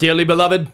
Dearly beloved,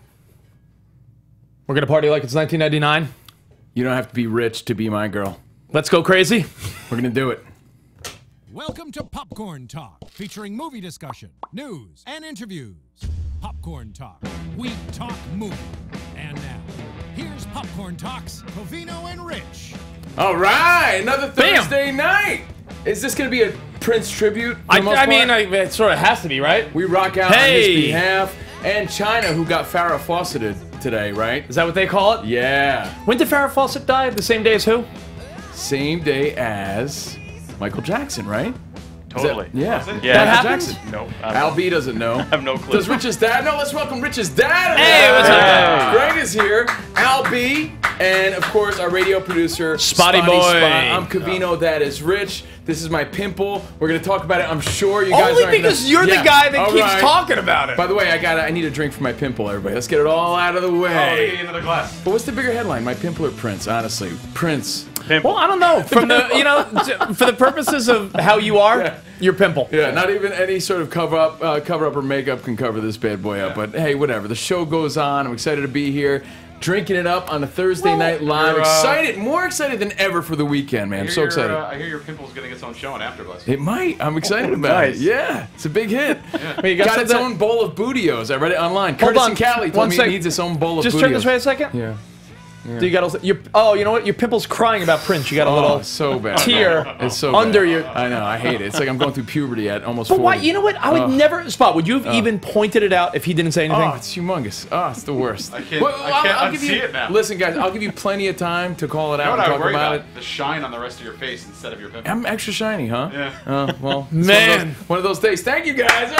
we're going to party like it's 1999. You don't have to be rich to be my girl. Let's go crazy. We're going to do it. Welcome to Popcorn Talk, featuring movie discussion, news, and interviews. Popcorn Talk. We talk movie. And now, here's Popcorn Talk's Covino and Rich. All right, another Thursday night. Is this going to be a Prince tribute? I mean, it sort of has to be, right? We rock out on his behalf. And China, who got Farrah Fawcetted today, right? Is that what they call it? Yeah. When did Farrah Fawcett die? The same day as who? Same day as Michael Jackson, right? Totally. Yeah. Yeah. That Michael happened? Jackson. No. Al B doesn't know. I have no clue. Does Rich's dad know? Let's welcome Rich's dad. Hey, what's up? Greg is here. Al B, and of course our radio producer, Spotty Boy. I'm Covino. That is Rich. This is my pimple. We're gonna talk about it. I'm sure you guys. Only because you're the guy that keeps talking about it. By the way, I need a drink for my pimple, everybody. Let's get it all out of the way. Oh, another glass. But what's the bigger headline, my pimple or Prince? Honestly, Prince. Well, I don't know. From the for the purposes of how you are, your pimple. Yeah, not even any sort of cover up or makeup can cover this bad boy up. But hey, whatever. The show goes on. I'm excited to be here, drinking it up on a Thursday night live. Excited, more excited than ever for the weekend, man. I'm so excited. I hear your pimple's gonna get its own show on Afterbuzz. It might. I'm excited about it. Yeah, it's a big hit. Wait, you got its own bowl of bootios. I read it online. Hold Curtis on. and Callie told me it needs its own bowl of bootios. Just turn this way a second. Yeah. So you got you know what? Your pimple's crying about Prince. You got a little so bad. tear It's so under bad. your. I know. I hate it. It's like I'm going through puberty at almost. But 40. why? You know what? I would never. Spot. Would you have even pointed it out if he didn't say anything? Oh, it's humongous. Oh, it's the worst. I can't unsee it now. Listen, guys, I'll give you plenty of time to call it You know out what and I talk worry about about? it. The shine on the rest of your face instead of your pimple. I'm extra shiny, huh? Yeah. Well, Man. one of those days. Thank you, guys. All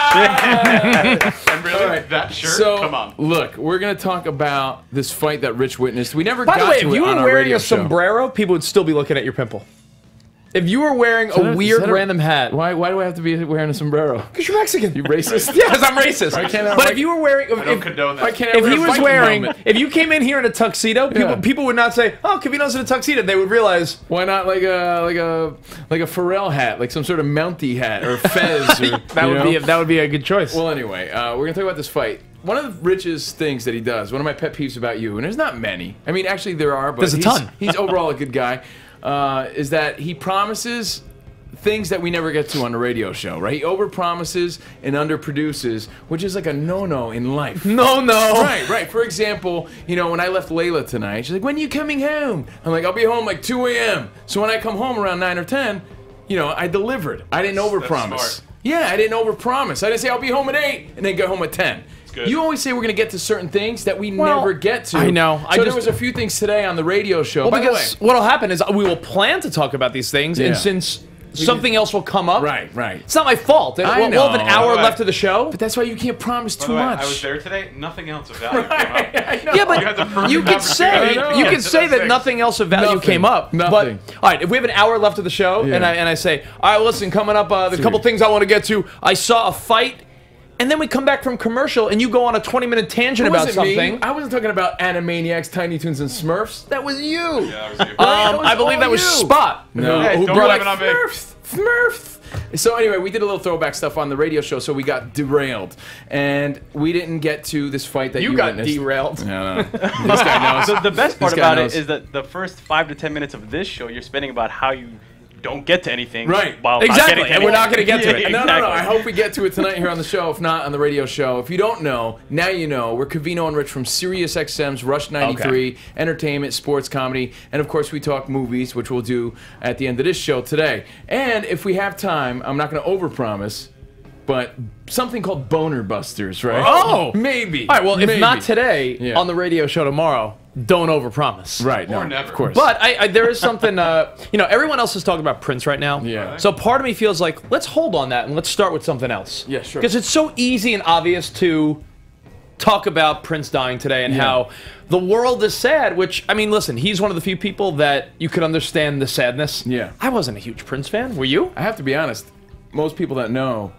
right. And really, All right. that shirt? So, Come on. look, we're gonna talk about this fight that Rich witnessed. We never By got the way, to if it you on were our wearing radio a show. sombrero, people would still be looking at your pimple. If you were wearing a Is weird that random hat, Why do I have to be wearing a sombrero? because you're Mexican. You racist? Yes, I'm racist. But if you were wearing, I don't condone that. Why can't if I wear he a was Viking wearing, helmet? if you came in here in a tuxedo, Yeah. people would not say, "Oh, Covino's in a tuxedo." They would realize Why not like a Pharrell hat, like some sort of Mountie hat or fez? Or, that would be a good choice. Well, anyway, we're gonna talk about this fight. One of Rich's things that he does, one of my pet peeves about you, and there's not many. I mean, actually there are, but There's a ton. He's overall a good guy. Is that he promises things that we never get to on the radio show, right? He overpromises and underproduces, which is like a no-no in life. no. Right. For example, you know, when I left Layla tonight, she's like, "When are you coming home?" I'm like, "I'll be home like 2 a.m." So when I come home around 9 or 10, you know, I delivered. I didn't overpromise. smart. Yeah, I didn't overpromise. I didn't say I'll be home at 8 and then get home at 10. good. You always say we're going to get to certain things that we never get to. I know. So there was a few things today on the radio show. Well, By the way, because what'll happen is we will plan to talk about these things, and since something else will come up, right. it's not my fault. I We'll have an know. hour By the way- left of the show. but that's why you can't promise By too the way, much. I was there today. Nothing else of value came up. I know. Yeah, You but had the perfect you could say opportunity. you Yeah, could say that 6. nothing else of value Nothing. came up. Nothing. But all right, if we have an hour left of the show, and I say, all right, listen, coming up, there's a couple things I want to get to. I saw a fight. And then we come back from commercial, and you go on a 20-minute tangent about something. Me. I wasn't talking about Animaniacs, Tiny Toons, and Smurfs. That was you. Yeah, that was you. I believe that was Spot. No. Hey, Who don't brought blame up it on me. Smurfs. So anyway, we did a little throwback stuff on the radio show, so we got derailed, and we didn't get to this fight that you got witnessed. derailed. No. This guy knows. So the best part This guy about knows. it is that the first 5 to 10 minutes of this show, you're spending about how you don't get to anything. Right. While Exactly, not getting and we're not going to get to it. No. Exactly. I hope we get to it tonight here on the show. If not, on the radio show. If you don't know, now you know. We're Covino and Rich from Sirius XM's Rush 93, entertainment, sports, comedy, and of course we talk movies, which we'll do at the end of this show today. And if we have time, I'm not going to overpromise, but something called Boner Busters, right? Oh! Maybe. All right, well, if Maybe. not today, Yeah. on the radio show tomorrow, don't overpromise. Right, Or no, never. of course. But there is something, you know, everyone else is talking about Prince right now. Yeah. So part of me feels like, let's hold on that and let's start with something else. Yeah, sure. Because it's so easy and obvious to talk about Prince dying today and how the world is sad, which, I mean, listen, he's one of the few people that you could understand the sadness. Yeah. I wasn't a huge Prince fan. Were you? I have to be honest, most people that know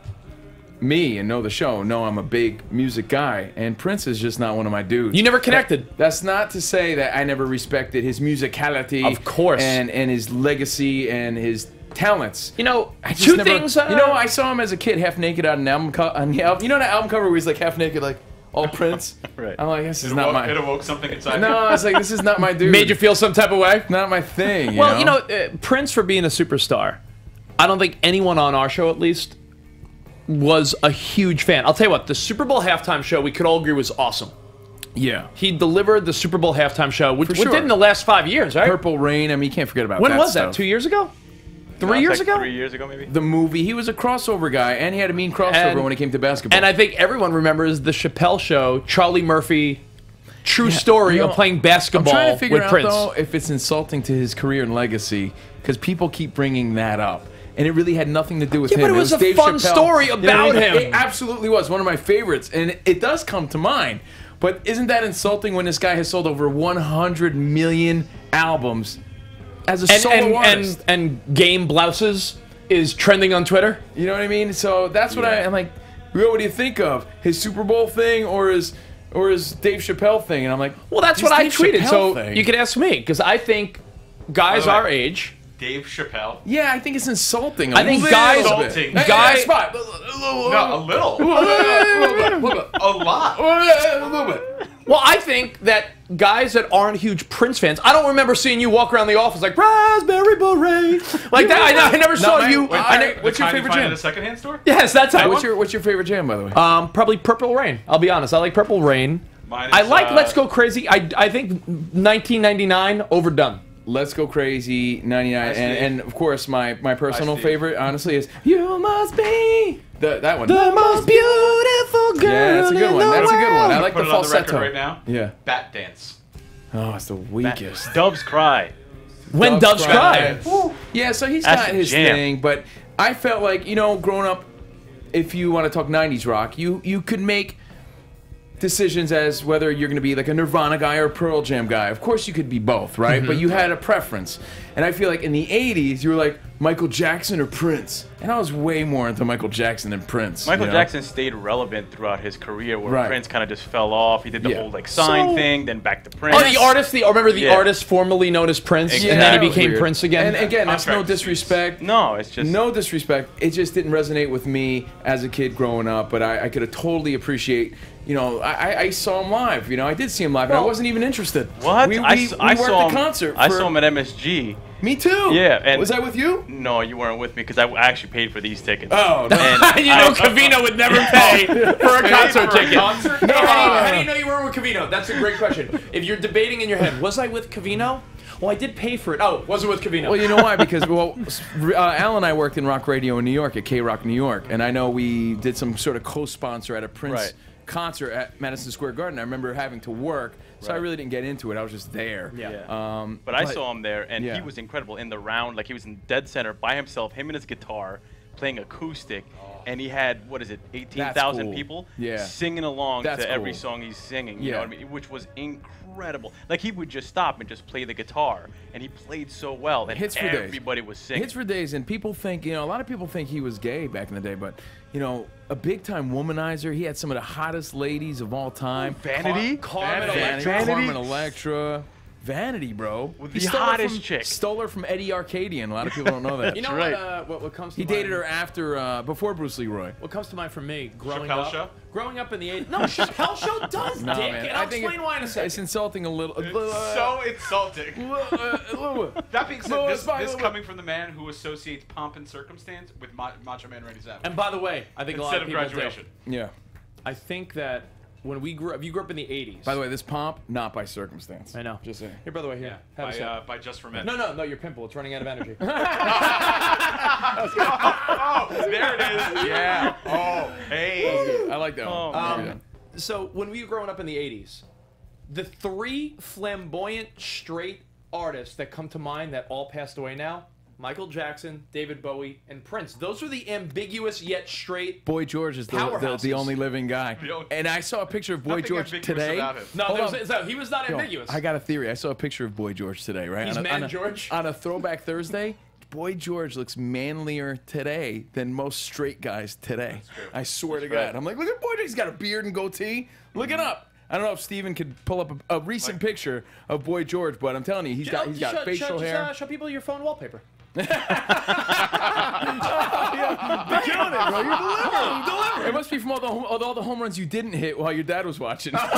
me and know the show know I'm a big music guy, and Prince is just not one of my dudes. You never connected. That's not to say that I never respected his musicality, Of course. and his legacy and his talents. You know, I just two never- things. you know, I saw him as a kid half naked on an album. On the album, you know that album cover where he's like half naked, like all Prince. Right. I'm like, this is It not awoke, my. it awoke something inside No, I was like, this is not my dude. Made you feel some type of way? Not my thing. Well, you know, Prince for being a superstar. I don't think anyone on our show, at least, was a huge fan. I'll tell you what, the Super Bowl halftime show, we could all agree was awesome. Yeah. He delivered the Super Bowl halftime show, which sure. did in the last 5 years, right? Purple Rain. I mean, you can't forget about When that was stuff. that? 2 years ago? No, 3 it's years like ago? 3 years ago, maybe. The movie. He was a crossover guy, and he had a mean crossover when it came to basketball. And I think everyone remembers the Chappelle show, Charlie Murphy, true story of playing basketball I'm trying to figure with out, Prince. though, if it's insulting to his career and legacy, because people keep bringing that up. And it really had nothing to do with him. But it was a Dave fun Chappelle. story You know what about I mean? him. It absolutely was one of my favorites, and it does come to mind. But isn't that insulting when this guy has sold over 100 million albums as a solo artist? And game blouses is trending on Twitter. You know what I mean? So that's what I'm like. What do you think of his Super Bowl thing or his Dave Chappelle thing? And I'm like, well, that's what I tweeted. So you could ask me because I think guys our age. Dave Chappelle. Yeah, I think it's insulting. I think guys, Insulting. guys, No, a little. A lot. A little bit. Well, I think that guys that aren't huge Prince fans, I don't remember seeing you walk around the office like raspberry beret like that. I never saw you. What's your favorite jam? At a secondhand store? Yes, that's how. What's your favorite jam, by the way? Probably Purple Rain. I'll be honest. I like Purple Rain. Mine I is, like Let's Go Crazy. I think 1999 overdone. Let's Go Crazy, 99, and of course my personal favorite, honestly, is You Must Be that one. The most beautiful girl. Yeah, that's a good one. That's a good one. I like Put the it on the record falsetto right now. Yeah. Bat Dance. Oh, it's the weakest. Doves Cry. When Doves Cry. Yeah, so he's That's got a his jam. thing, but I felt like, you know, growing up, if you want to talk 90s rock, you could make decisions as whether you're going to be like a Nirvana guy or a Pearl Jam guy. Of course you could be both, right? But you had a preference. And I feel like in the 80s, you were like Michael Jackson or Prince. And I was way more into Michael Jackson than Prince. Michael Jackson stayed relevant throughout his career, where Prince kind of just fell off. He did the whole like sign thing, then back to Prince. Oh, the artist. Remember the artist formerly known as Prince, and then he became Prince again. And again, that's no disrespect. No, it's just no disrespect. It just didn't resonate with me as a kid growing up. But I could have totally appreciate. You know, I saw him live. You know, I did see him live, and I wasn't even interested. What? We I worked saw the him. concert. I saw him at MSG. Me too. Yeah, and was I with you? No, you weren't with me because I actually paid for these tickets. Oh, no. And you know, Covino would never pay for a concert ticket. No. How do you know you weren't with Covino? That's a great question. If you're debating in your head, was I with Covino? Well, I did pay for it. Oh, was it with Covino? Well, you know why? Because Al and I worked in rock radio in New York at K-Rock New York, and I know we did some sort of co-sponsor at a Prince concert at Madison Square Garden. I remember having to work, so I really didn't get into it. I was just there. Yeah. But I saw him there, and he was incredible in the round. Like, he was in dead center by himself, him and his guitar, playing acoustic, and he had, what is it, 18,000 people singing along to every song he's singing, you know what I mean? Which was incredible. Like, he would just stop and just play the guitar, and he played so well, and everybody was singing. Hits for days, and people think, you know, a lot of people think he was gay back in the day, but, you know, a big-time womanizer. He had some of the hottest ladies of all time. Vanity? Carmen Electra. Vanity, bro. With the hottest chick. Stole her from Eddie Arcadian. A lot of people don't know that. You know what comes to mind? He dated her after, before Bruce Leroy. What comes to mind for me, growing Chappelle up. Show? Growing up in the 80s. No, Chappelle Show does, no, Dick. Man. And I'll explain why in a second. It's insulting a little. It's so insulting. That being said, this coming from the man who associates pomp and circumstance with Macho Man Randy Savage. And by the way, I think a lot of people graduation. do. Yeah. I think that when we grew up, you grew up in the 80s. By the way, this pomp, not by circumstance. I know. Just saying. Here, by the way, here. By Just for Men. No, your pimple. It's running out of energy. Oh, there it is. Yeah. Oh, hey. I like that one. So when we were growing up in the 80s, the three flamboyant straight artists that come to mind that all passed away now, Michael Jackson, David Bowie, and Prince. Those are the ambiguous yet straight Boy George is the only living guy. And I saw a picture of Boy George today. No, he was not ambiguous. I got a theory. I saw a picture of Boy George today, right? He's George? On a Throwback Thursday, Boy George looks manlier today than most straight guys today. I swear to God. I'm like, look at Boy George. He's got a beard and goatee. Look it up. I don't know if Steven could pull up a recent picture of Boy George, but I'm telling you, he's got facial hair. Show people your phone wallpaper. Yeah, killing it, bro. You're delivering. It must be from all the home runs you didn't hit while your dad was watching. You're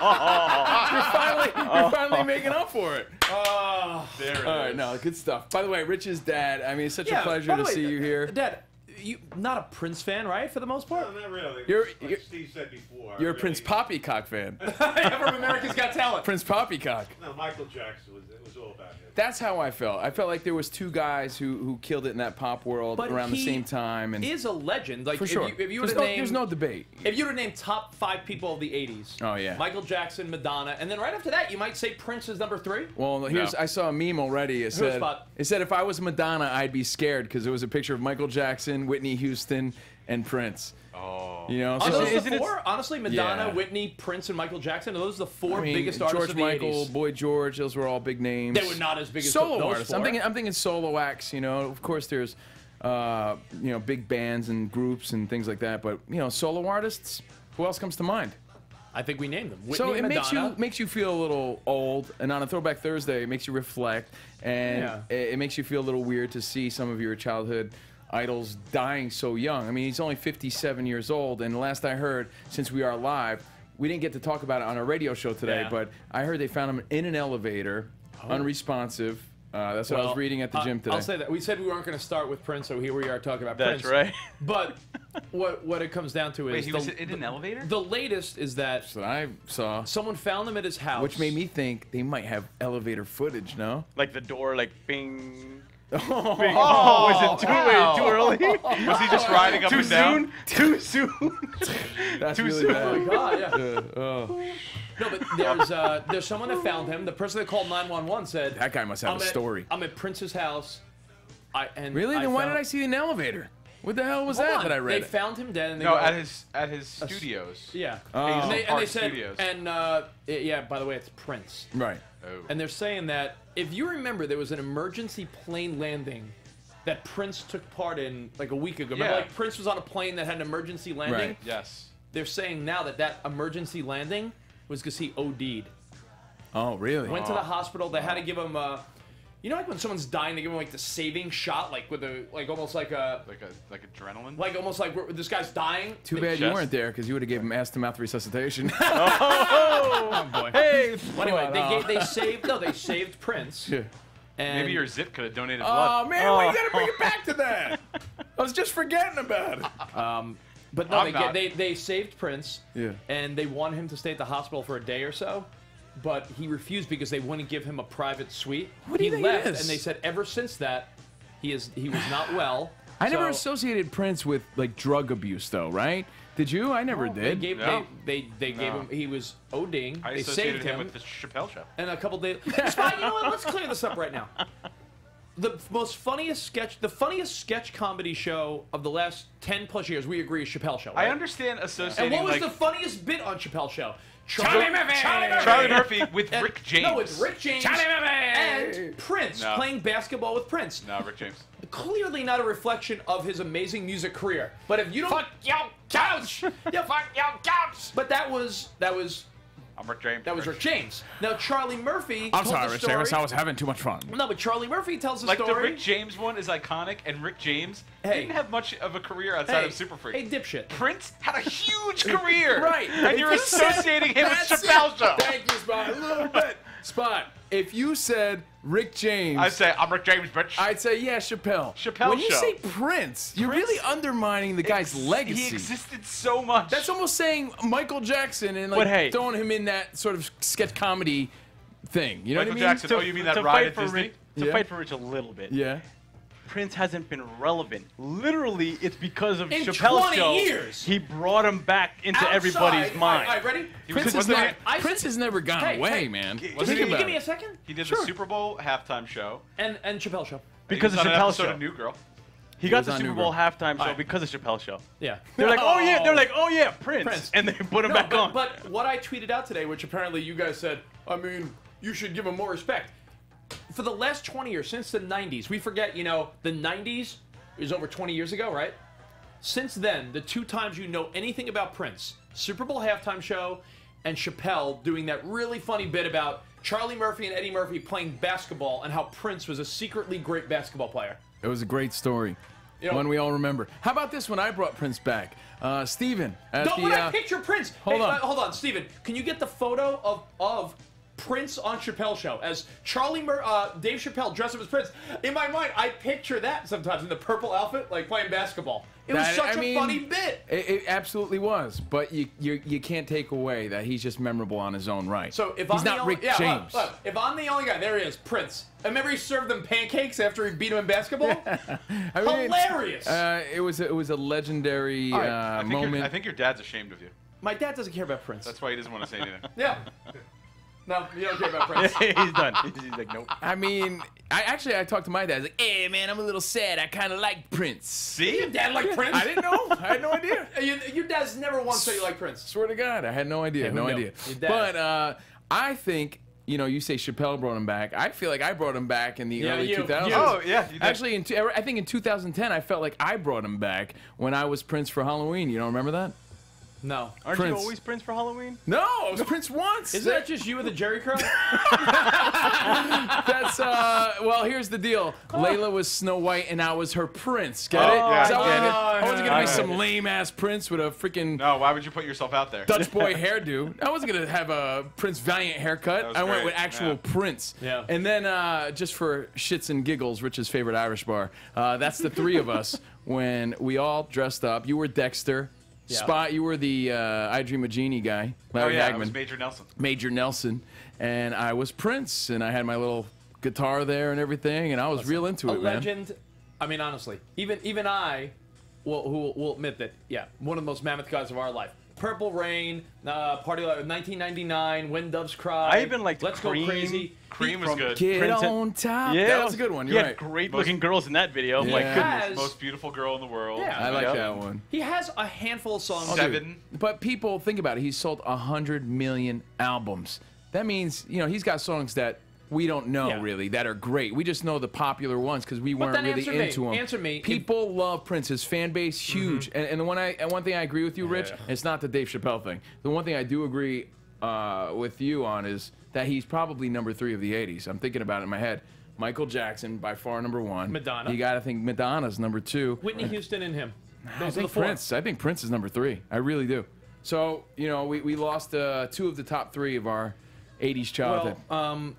finally making up for it. There it is. All right, no, good stuff. By the way, Rich's dad. I mean, it's such a pleasure to see you here. Dad, you not a Prince fan, right? For the most part. No, not really. You're Steve said before. You're a Prince Poppycock fan. From America's Got Talent. Prince Poppycock. No, Michael Jackson was all about him. That's how I felt. I felt like there was two guys who killed it in that pop world around the same time. And is a legend. Like for sure. If you were to name, there's no debate. If you were to name top 5 people of the '80s, oh yeah, Michael Jackson, Madonna, and then right after that, you might say Prince is number 3. Well, I saw a meme already. It said if I was Madonna, I'd be scared because it was a picture of Michael Jackson, Whitney Houston, and Prince. Oh. You know, so those the 4? Honestly, Madonna, Whitney, Prince, and Michael Jackson. Are those the 4 biggest artists of the Michael, 80s? Boy George, those were all big names. They were not as big as solo those artists. 4. I'm thinking solo acts. You know, of course there's big bands and groups and things like that. But solo artists. Who else comes to mind? I think we named them. Whitney, so it Madonna. makes you feel a little old, and on a Throwback Thursday, it makes you reflect, and it makes you feel a little weird to see some of your childhood idols dying so young. I mean, he's only 57 years old, and last I heard, since we are live, we didn't get to talk about it on our radio show today, but I heard they found him in an elevator, unresponsive. That's what I was reading at the gym today. I'll say that. We said we weren't going to start with Prince, so here we are talking about Prince. That's right. But what it comes down to is... Wait, he was in an elevator? The latest is that... So I saw... Someone found him at his house. Which made me think they might have elevator footage, no? Like the door, like, bing... was it too early? Was he just riding up and down? Too soon? That's too really soon. bad. Oh my God, yeah. No, but there's someone that found him. The person that called 911 said... That guy must have a story. I'm at Prince's house. Really? Then why did I see an elevator? What the hell was that I read? They found him dead. And they at his studios. Yeah. Oh. And they said... Studios. And, yeah, by the way, it's Prince. Right. Oh. And they're saying that if you remember, there was an emergency plane landing that Prince took part in like a week ago. Remember, like Prince was on a plane that had an emergency landing? Right. Yes. They're saying now that emergency landing was because he OD'd. Oh, really? Went to the hospital. They had to give him like when someone's dying, they give him like the saving shot, like with almost like adrenaline. Like almost like this guy's dying. Too bad you weren't there because you would have given him ass-to-mouth resuscitation. Oh boy. Hey. Well, anyway, they saved Prince. Yeah. And maybe your zit could have donated blood. Oh man, why you gotta bring it back to that? I was just forgetting about it. But no, they saved Prince. Yeah. And they wanted him to stay at the hospital for a day or so. But he refused because they wouldn't give him a private suite. What do you think left, it is? and they said ever since that, he was not well. I never associated Prince with like drug abuse, though, right? Did you? I never did. They gave him. He was ODing. I they associated saved him with the Chappelle Show. And a couple days. It's fine. You know what? Let's clear this up right now. The funniest sketch comedy show of the last 10+ years, we agree, is Chappelle Show. Right? I understand associating. And what was the funniest bit on Chappelle Show? Charlie Murphy with Rick James. No, it's Rick James. Charlie Murphy! And Prince playing basketball with Prince. No, Rick James. Clearly not a reflection of his amazing music career. But if you don't... Fuck your couch! Yeah, Fuck your couch! but that was I'm Rick James. That was Rick James. Now, Charlie Murphy I'm told sorry, the Rich story. Davis. I was having too much fun. No, but Charlie Murphy tells the like story. the Rick James one is iconic, and Rick James Hey. didn't have much of a career outside of Super Freak. Hey, dipshit. Prince had a huge career, Right. And you're If you said- associating him with That's Chappelle it. Show. Thank you, Spot. A little bit. Spot. If you said Rick James, I'd say I'm Rick James, bitch. I'd say yeah, Chappelle. Chappelle When you Show. say Prince, you're really undermining the guy's legacy. He existed so much. That's almost saying Michael Jackson and like But hey- throwing him in that sort of sketch comedy thing. You know Michael what I mean? Jackson. Oh, you mean that to ride fight at for Disney? Rich, to Yeah. fight for Rich a little bit. Yeah. Prince hasn't been relevant. Literally, it's because of In Chappelle's 20 show. years. He brought him back into Outside. everybody's mind. All right, ready? Prince wasn't has never gone away, man. Can Think you about give me a it. second? He did Sure. the Super Bowl halftime show. And Chappelle Show. Because he of was on an Chappelle's episode show. of New Girl. He got was the on Super New Bowl Girl. halftime show Right. because of Chappelle's show. Yeah. They're like, oh yeah, Prince. Prince. And they put him No, back on. But what I tweeted out today, which apparently you guys said, I mean, you should give him more respect. For the last 20 years, since the 90s, we forget, the 90s is over 20 years ago, right? Since then, the 2 times you know anything about Prince, Super Bowl halftime show and Chappelle doing that really funny bit about Charlie Murphy and Eddie Murphy playing basketball and how Prince was a secretly great basketball player. It was a great story. One we all remember. How about this one? I brought Prince back. Steven. When I picture Prince. Hold on, Steven. Can you get the photo of Prince on Chappelle's show as Dave Chappelle dressed up as Prince? In my mind, I picture that sometimes in the purple outfit, like playing basketball. It was such a funny bit. It absolutely was, but you can't take away that he's just memorable on his own right. So if he's not Rick James. Look, if I'm the only guy, there he is, Prince. I remember he served them pancakes after he beat him in basketball. Hilarious. It was a legendary moment. I think your dad's ashamed of you. My dad doesn't care about Prince. That's why he doesn't want to say anything. Yeah. No, you don't care about Prince. He's done. He's like, nope. I mean, I talked to my dad. I was like, hey, man, I'm a little sad. I kind of like Prince. See? Your dad liked Prince? I didn't know. I had no idea. Your dad's never once said you like Prince. Swear to God, I had no idea. No idea. But I think, you say Chappelle brought him back. I feel like I brought him back in the early 2000s. Oh, yeah. Actually, I think in 2010, I felt like I brought him back when I was Prince for Halloween. You don't remember that? No. Aren't you always Prince for Halloween? No, I was Prince once. Isn't that just you with a Jerry curl? That's, well, here's the deal. Layla was Snow White, and I was her prince. Get it? Yeah, I wasn't going to be some lame-ass prince with a freaking No, why would you put yourself out there? Dutch boy hairdo. I wasn't going to have a Prince Valiant haircut. I went with actual Prince. Yeah. And then, just for shits and giggles, Rich's favorite Irish bar, that's the three of us when we all dressed up. You were Dexter. Yeah. Spot, you were the I Dream of Jeannie guy. Larry Hagman. I was Major Nelson. Major Nelson. And I was Prince, and I had my little guitar there and everything, and I was real into it, man. A legend. I mean, honestly, even I will admit that, one of the most mammoth guys of our life. Purple Rain, Party Like 1999, When Doves Cry. I even liked Let's Cream. Go Crazy. Cream was good. Get on top. Yeah, that was a good one. You're right. Great looking girls in that video. Yeah. My goodness. Most beautiful girl in the world. Yeah, I like that one. He has a handful of songs. 7. But people, think about it. He sold 100 million albums. That means, he's got songs that we don't know really that are great. We just know the popular ones because we weren't really into them. Answer me. People love Prince. His fan base huge. And the one thing I agree with you, Rich, it's not the Dave Chappelle thing. The one thing I do agree with you on is that he's probably number 3 of the 80s. I'm thinking about it in my head. Michael Jackson, by far number 1. Madonna. You got to think Madonna's number 2. Whitney Houston and him. I think Prince is number 3. I really do. So, we lost 2 of the top 3 of our 80s childhood. Well,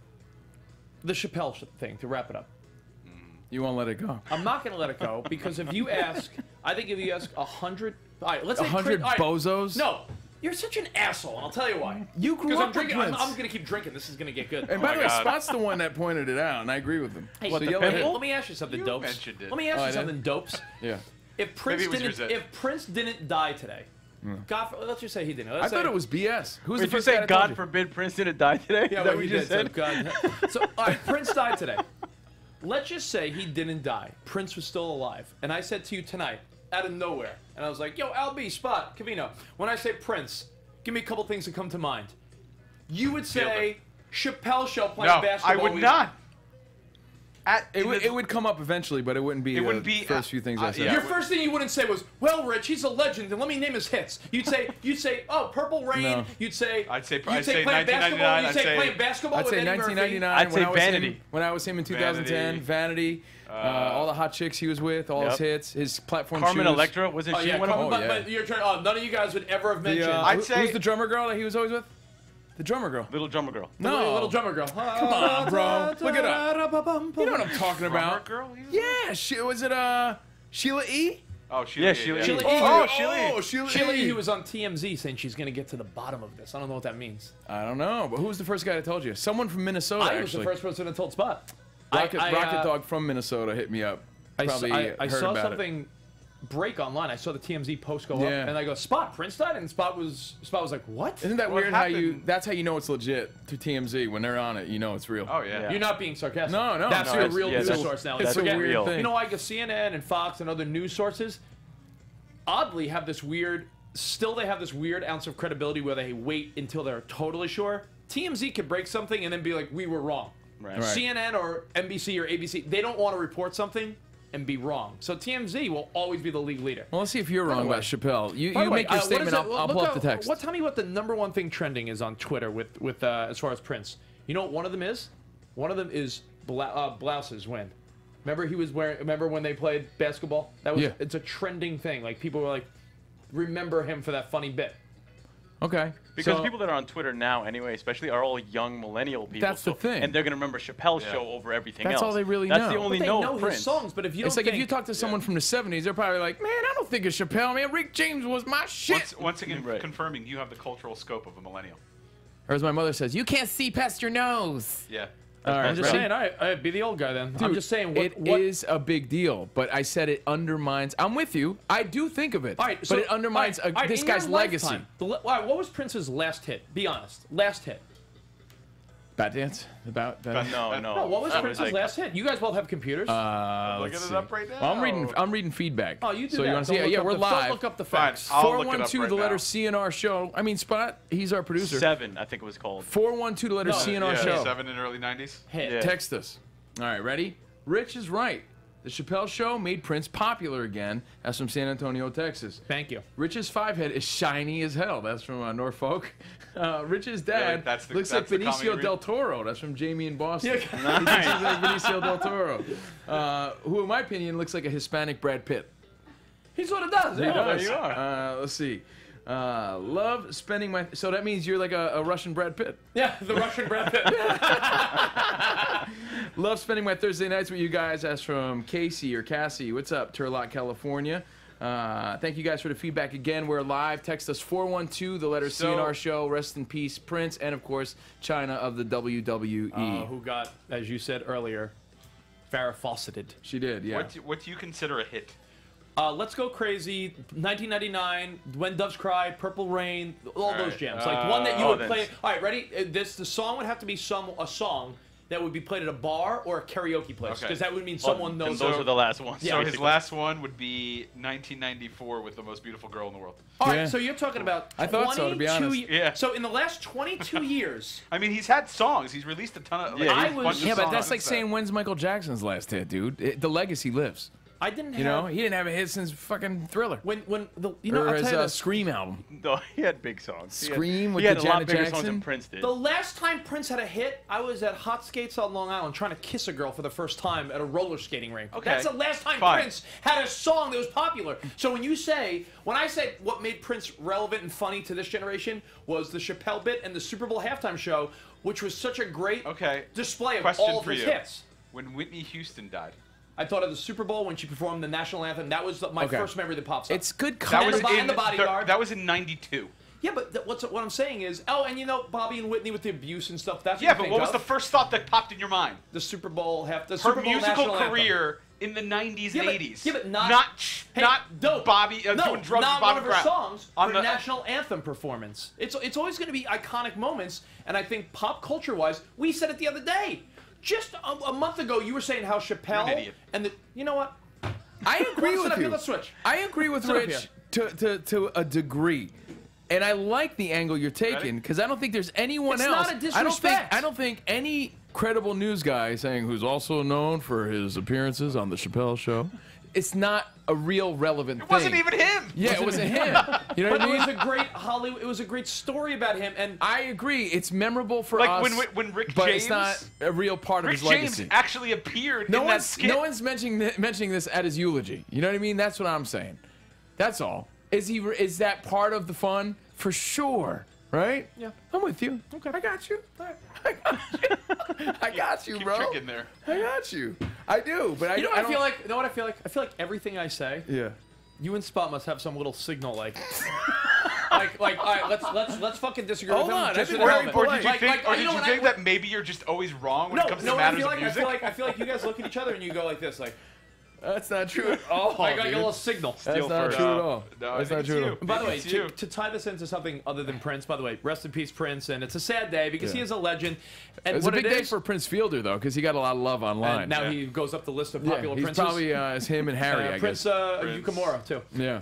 the Chappelle thing, to wrap it up. You won't let it go. I'm not going to let it go because if you ask 100... All right, let's say 100 bozos? No. You're such an asshole, and I'll tell you why. You grew up drinking. with I'm going to keep drinking. This is going to get good. And by the way, Spot's the one that pointed it out, and I agree with him. Hey, let me ask you something, Dopes. Mentioned it. Let me ask you something, Dopes. Yeah. If Prince didn't die today, let's just say he didn't. I thought it was BS. Who's the first guy guy that God forbid Prince didn't die today? Yeah, that we just did. said? So, all right, Prince died today. Let's just say he didn't die. Prince was still alive. And I said to you tonight, out of nowhere, and I was like, yo, LB, Spot, Covino, when I say Prince, give me a couple things that come to mind. You would say Chappelle Show playing basketball. I would not. It would come up eventually, but it wouldn't be the first few things I said. Your first thing you wouldn't say was, well, Rich, he's a legend, and let me name his hits. You'd say, oh, Purple Rain. No. You'd say playing basketball. You'd say playing basketball. I'd say 1999. I'd say Vanity. When I was him in 2010, Vanity. All the hot chicks he was with, all his hits, his platform Carmen shoes. Electra, wasn't she one of them? But you're trying. None of you guys would ever have mentioned. I'd say who's the drummer girl that he was always with? The drummer girl. Little drummer girl. No, little drummer girl. Come on, bro. Look it up. You know what I'm talking about? Girl? Yeah. Was it Sheila E? Oh, Sheila E. Sheila E. Sheila E. Oh, Sheila E. E. Who was on TMZ saying she's going to get to the bottom of this. I don't know what that means. I don't know, but who was the first guy that told you? Someone from Minnesota, I was the first person that told Spot. Rocket Dog from Minnesota hit me up. I saw something break online. I saw the TMZ post go up, and I go, Spot, Prince died? And Spot was like, what? Isn't that weird that's how you know it's legit through TMZ. When they're on it, you know it's real. Oh, yeah. You're not being sarcastic. No. That's your real news source now. It's a weird thing. You know, like CNN and Fox and other news sources, oddly have this weird, they have this weird ounce of credibility where they wait until they're totally sure. TMZ could break something and then be like, we were wrong. Right. CNN or NBC or ABC, they don't want to report something and be wrong. So TMZ will always be the league leader. Well, let's see if you're wrong about Chappelle. You make your statement. I'll pull up the text. Tell me what the #1 thing trending is on Twitter with as far as Prince. You know what one of them is? One of them is blouses. When? Remember he was wearing. Remember when they played basketball? That was. Yeah. It's a trending thing. Like people were like, remember him for that funny bit. Okay. Because so, people that are on Twitter now, anyway, especially, are all young millennial people. That's the thing. And they're going to remember Chappelle's show over everything else. That's all they really know. That's the only But they know Prince. his songs, but if you don't it's like if you talk to someone from the 70s, they're probably like, man, I don't think of Chappelle, man. Rick James was my shit. Once again, confirming you have the cultural scope of a millennial. Or as my mother says, you can't see past your nose. Yeah. All right, I'm just ready? saying, I'd be the old guy then. Dude, I'm just saying, it is a big deal, but I said it undermines. I'm with you. I do think of it, All right, but so, it undermines this in guy's your legacy. lifetime, all right, what was Prince's last hit? Be honest. Last hit. Bat dance? About that? No. No, what was Prince's last hit? You guys both have computers. Looking let's it see. up right now. Well, I'm reading feedback. Oh, you do so that. you want to see? Don't Yeah, look we're up live. Don't look up the Fine, facts. I'll look it up 412 right the letter now. CNR show. I mean, Spot. He's our producer. 7, I think it was called. 412 the letter CNR Yeah, show. 7 in the early 90s. Hit. Yeah. Text us. All right, ready? Rich is right. The Chappelle Show made Prince popular again. That's from San Antonio, Texas. Thank you. Rich's 5-head is shiny as hell. That's from Norfolk. Rich's dad That's the- looks that's like the Benicio comedy del Toro. That's from Jamie in Boston. Yeah. He looks like Benicio del Toro. Who, in my opinion, looks like a Hispanic Brad Pitt. He sort of does. He Yeah, does. you are. Let's see. Love spending my... So that means you're like a Russian Brad Pitt. Yeah, the Russian Brad Pitt. Love spending my Thursday nights with you guys. That's from Casey or Cassie. What's up, Turlock, California? Thank you guys for the feedback again. We're live. Text us 412, the letter CNR show. Rest in peace, Prince, and of course, China of the WWE. Who got, as you said earlier, Farrah Fawcetted. She did, yeah. What do you consider a hit? Let's Go Crazy, 1999, When Doves Cry, Purple Rain, all those jams. Like one that you would play. All right, ready? The song would have to be a song that would be played at a bar or a karaoke place, because that would mean someone knows. And those are the last ones. So his last one would be 1994 with The Most Beautiful Girl in the World. All right, so you're talking about 22 I thought so, to be honest. Yeah. So in the last 22 years, I mean, he's had songs. He's released a ton of. I was- bunch of Yeah, but songs that's like that- saying when's Michael Jackson's last hit, dude? The legacy lives. I didn't have. You know, he didn't have a hit since fucking Thriller. when the Or I'll his tell you this. Scream album. No, he had big songs. Scream with he had the a lot Janet bigger songs Jackson? than Prince did. The last time Prince had a hit, I was at Hot Skates on Long Island trying to kiss a girl for the first time at a roller skating rink. Okay. That's the last time Fine. Prince had a song that was popular. So when I say what made Prince relevant and funny to this generation was the Chappelle bit and the Super Bowl halftime show, which was such a great display of Question all of for his you. hits. When Whitney Houston died. I thought of the Super Bowl when she performed the national anthem. That was my first memory that pops up. It's good That comedy. was in the Bodyguard. That was in '92. Yeah, but what I'm saying is, and you know Bobby and Whitney with the abuse and stuff. That's Yeah, what but you what think was the of. first thought that popped in your mind? The Super Bowl the Her Super Bowl musical national anthem. career in the '90s Yeah, and but- '80s. yeah, but not not Bobby doing drugs with not Bobby one of her Brown. songs On for the national anthem performance. It's always going to be iconic moments, and I think pop culture wise, we said it the other day. Just a month ago, you were saying how Chappelle You're an idiot. and you know what? I agree Sit with up here, you. let's switch. I agree with Sit up Rich to a degree. And I like the angle you're taking because I don't think there's anyone It's else. not a disrespect. I don't think any credible news guy saying who's also known for his appearances on the Chappelle Show. It's not a real relevant thing. It wasn't even him. Yeah, it wasn't him. You know But what I it mean? was a great Hollywood. It was a great story about him, and I agree. It's memorable for Like us. when Rick but James, it's not a real part of Rick his James legacy. actually appeared No in that one's, skit. no one's mentioning this at his eulogy. You know what I mean? That's what I'm saying. That's all. Is that part of the fun? For sure. Right? Yeah. I'm with you. Okay. I got you. I got you. I got you, Keep bro. tricking there. I got you. I do, but you know what I I don't feel like. You know what I feel like? I feel like everything I say, Yeah. you and Spot must have some little signal like. Like, all right, let's fucking disagree Hold with him. on, just I in think a very moment. Or did you Like, think, or did know you when think that maybe you're just always wrong when it comes to matters of music? I feel like you guys look at each other and you go like this, like That's not true at all. like a dude. little signal. That's not first. true at all. No, I That's think not it's true at you. all. By the way, It's you. to tie this into something other than Prince, by the way, rest in peace, Prince, and it's a sad day because he Yeah. is a legend. And It was what a big it day is, for Prince Fielder, though, because he got a lot of love online. and now he goes up the list of yeah, popular he's princes. probably it's him and Harry, I Prince, guess. Prince. Yukamura too. Yeah.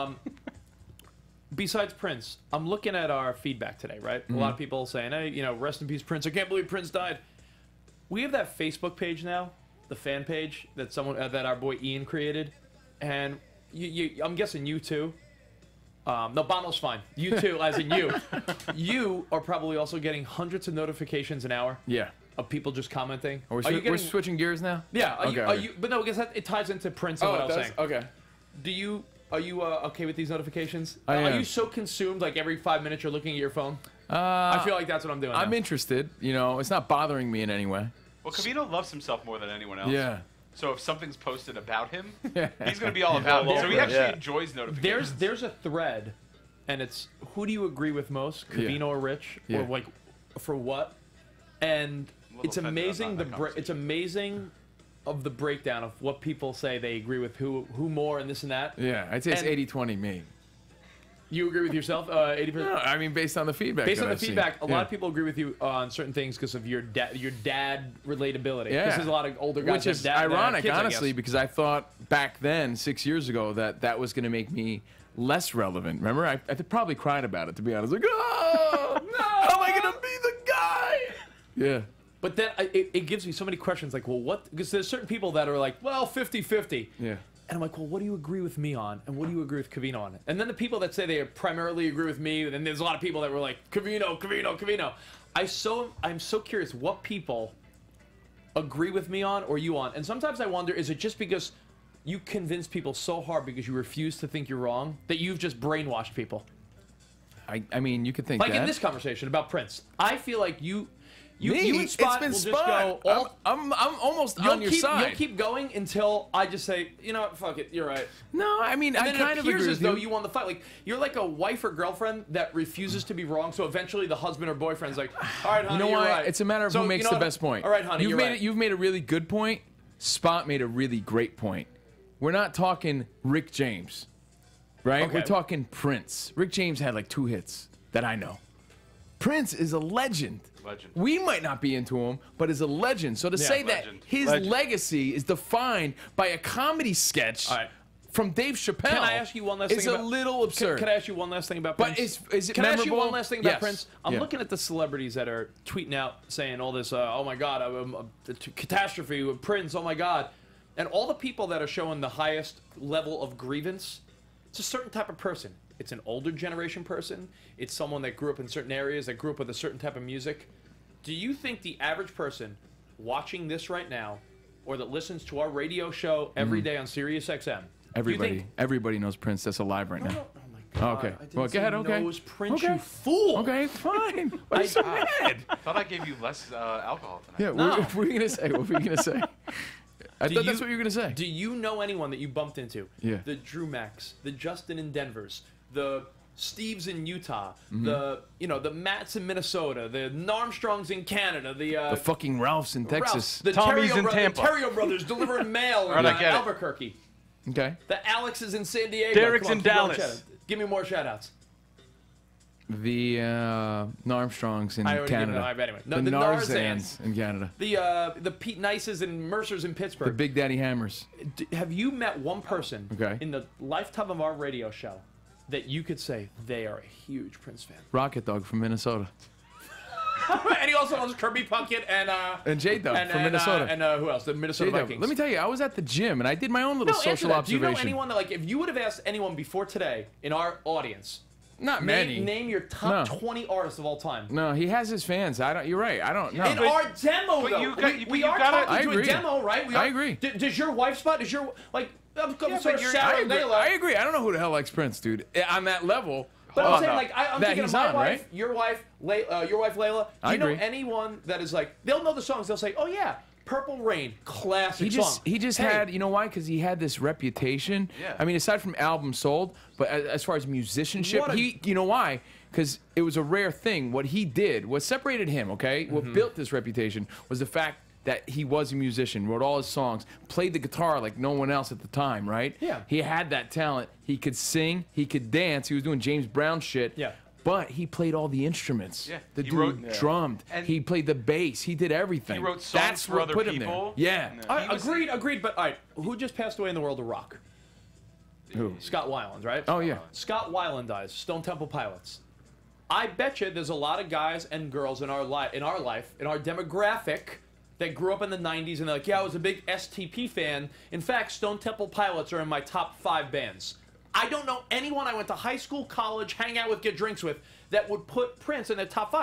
Besides Prince, I'm looking at our feedback today, right? A lot of people saying, hey, you know, rest in peace, Prince. I can't believe Prince died. We have that Facebook page now, the fan page that that our boy Ian created, and I'm guessing you too. No, Bono's fine. You too, as in you. You are probably also getting hundreds of notifications an hour. Yeah. of people just commenting. We're switching gears now? Yeah. Okay. But no, because it ties into Prince and what I was saying. Okay. Are you okay with these notifications? I am. Are you so consumed, like every 5 minutes you're looking at your phone? I feel like that's what I'm doing. I'm now. interested. You know, it's not bothering me in any way. Well, Covino loves himself more than anyone else. Yeah. So if something's posted about him, he's going to be all about it. So he actually enjoys notifications. There's a thread, and it's who do you agree with most, Covino or Rich, or like for what? And it's amazing it's amazing of the breakdown of what people say they agree with who more and this and that. Yeah, I'd say it's 80-20 me. You agree with yourself, 80%? No, I mean based on the feedback. Based on the feedback, a lot of people agree with you on certain things because of your dad relatability. Yeah, there's a lot of older guys. Which is that ironic, kids, honestly, because I thought back then, 6 years ago, that was going to make me less relevant. Remember, I probably cried about it, to be honest. Like, oh no, how am I going to be the guy? Yeah. But then it gives me so many questions. Like, well, what? Because there's certain people that are like, well, 50-50. Yeah. And I'm like, well, what do you agree with me on? And what do you agree with Covino on? And then the people that say they primarily agree with me, and there's a lot of people that were like, Covino. I'm so curious what people agree with me on or you on. And sometimes I wonder, is it just because you convince people so hard because you refuse to think you're wrong that you've just brainwashed people? I mean, you could think like that. in this conversation about Prince. I feel like you and It's Spot been will Spot. just go. I'm almost on your side. You'll keep going until I just say, you know what, fuck it, you're right. No, I mean, I kind of agree as with though you won the fight. Like you're like a wife or girlfriend that refuses to be wrong. So eventually, the husband or boyfriend's like, all right, honey, you know you're what? right. It's a matter of who makes the best point. All right, honey, You've made a really good point. Spot made a really great point. We're not talking Rick James, right? Okay. We're talking Prince. Rick James had like 2 hits that I know. Prince is a legend. We might not be into him, but is a legend. So to say that his legacy is defined by a comedy sketch from Dave Chappelle, can I ask you one last thing? It's a little absurd. Can I ask you one last thing about Prince? But is it can memorable? I ask you one last thing about Yes. Prince? I'm looking at the celebrities that are tweeting out saying all this. Oh my God, catastrophe with Prince. Oh my God, and all the people that are showing the highest level of grievance. It's a certain type of person. It's an older generation person. It's someone that grew up in certain areas, that grew up with a certain type of music. Do you think the average person watching this right now, or that listens to our radio show every day on Sirius XM, everybody knows Prince that's alive right now? Oh my God! Okay. Well, go ahead. Okay. Knows Prince, you fool. Okay, fine. Why are you so mad? I thought I gave you less alcohol tonight. Yeah. What were you gonna say? What were you gonna say? I thought that's what you were gonna say. Do you know anyone that you bumped into? Yeah. The Drew Macs, the Justin in Denver's, the Steve's in Utah, the Matts in Minnesota, the Armstrongs in Canada, the fucking Ralphs in Texas, the Tommy's in Tampa, the Terrio brothers delivering mail in Albuquerque. Okay. The Alexes in San Diego. Derek's in Dallas. Give me more shout-outs. The Armstrongs in Canada. Anyway. No, the Narzans in Canada. The Pete Nices and Mercers in Pittsburgh. The Big Daddy Hammers. Have you met one person in the lifetime of our radio show that you could say they are a huge Prince fan? Rocket Dog from Minnesota. And he also loves Kirby Puckett and J-Dog from Minnesota. And who else? The Minnesota Vikings. Let me tell you, I was at the gym and I did my own little social observation. Do you know anyone that, like, if you would have asked anyone before today in our audience, not many, name your top 20 artists of all time? No, he has his fans. You're right. I don't know. In our demo, though, we are talking to a demo, right? I agree. Does your wife Spot? Does your I agree. I don't know who the hell likes Prince, dude. On that level. But I'm saying, like, I'm thinking of my wife, right? Your wife Layla. Do you know anyone that is like, they'll know the songs, they'll say, oh yeah, Purple Rain, classic song. He just had, you know why? Because he had this reputation. Yeah. I mean, aside from albums sold, but as far as musicianship, you know why? Because it was a rare thing. What he did, what separated him, okay, what built this reputation was the fact that he was a musician, wrote all his songs, played the guitar like no one else at the time, right? Yeah. He had that talent. He could sing. He could dance. He was doing James Brown shit. Yeah. But he played all the instruments. Yeah. The dude drummed. He played the bass. He did everything. He wrote songs for other people. Yeah. Agreed. But all right, who just passed away in the world of rock? Who? Scott Weiland, right? Oh yeah. Scott Weiland dies. Stone Temple Pilots. I bet you there's a lot of guys and girls in our demographic that grew up in the 90s and they're like, yeah, I was a big STP fan. In fact, Stone Temple Pilots are in my top 5 bands. I don't know anyone I went to high school, college, hang out with, get drinks with, that would put Prince in the top 5.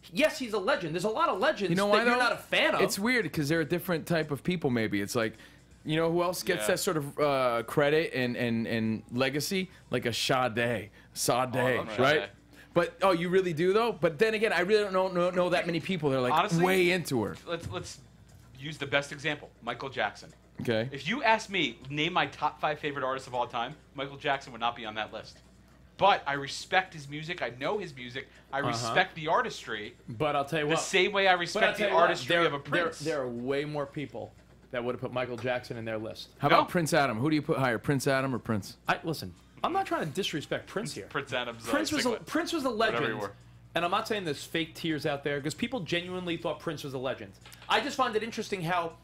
Yes, he's a legend. There's a lot of legends You know why, that you're though? not a fan of. It's weird because they're a different type of people. Maybe it's like, you know, who else gets that sort of credit and legacy? Like a Sade, right? But you really do though. But then again, I really don't know that many people that are like Honestly, way into her. Let's use the best example, Michael Jackson. Okay. If you ask me, name my top 5 favorite artists of all time, Michael Jackson would not be on that list. But I respect his music. I know his music. I respect the artistry. But I'll tell you the what. same way I respect the artistry of a Prince. There are way more people that would have put Michael Jackson in their list. How about Prince Adam? Who do you put higher, Prince Adam or Prince? Listen, I'm not trying to disrespect Prince here. Prince Adam's Prince was a legend. you were. And I'm not saying there's fake tears out there because people genuinely thought Prince was a legend. I just find it interesting how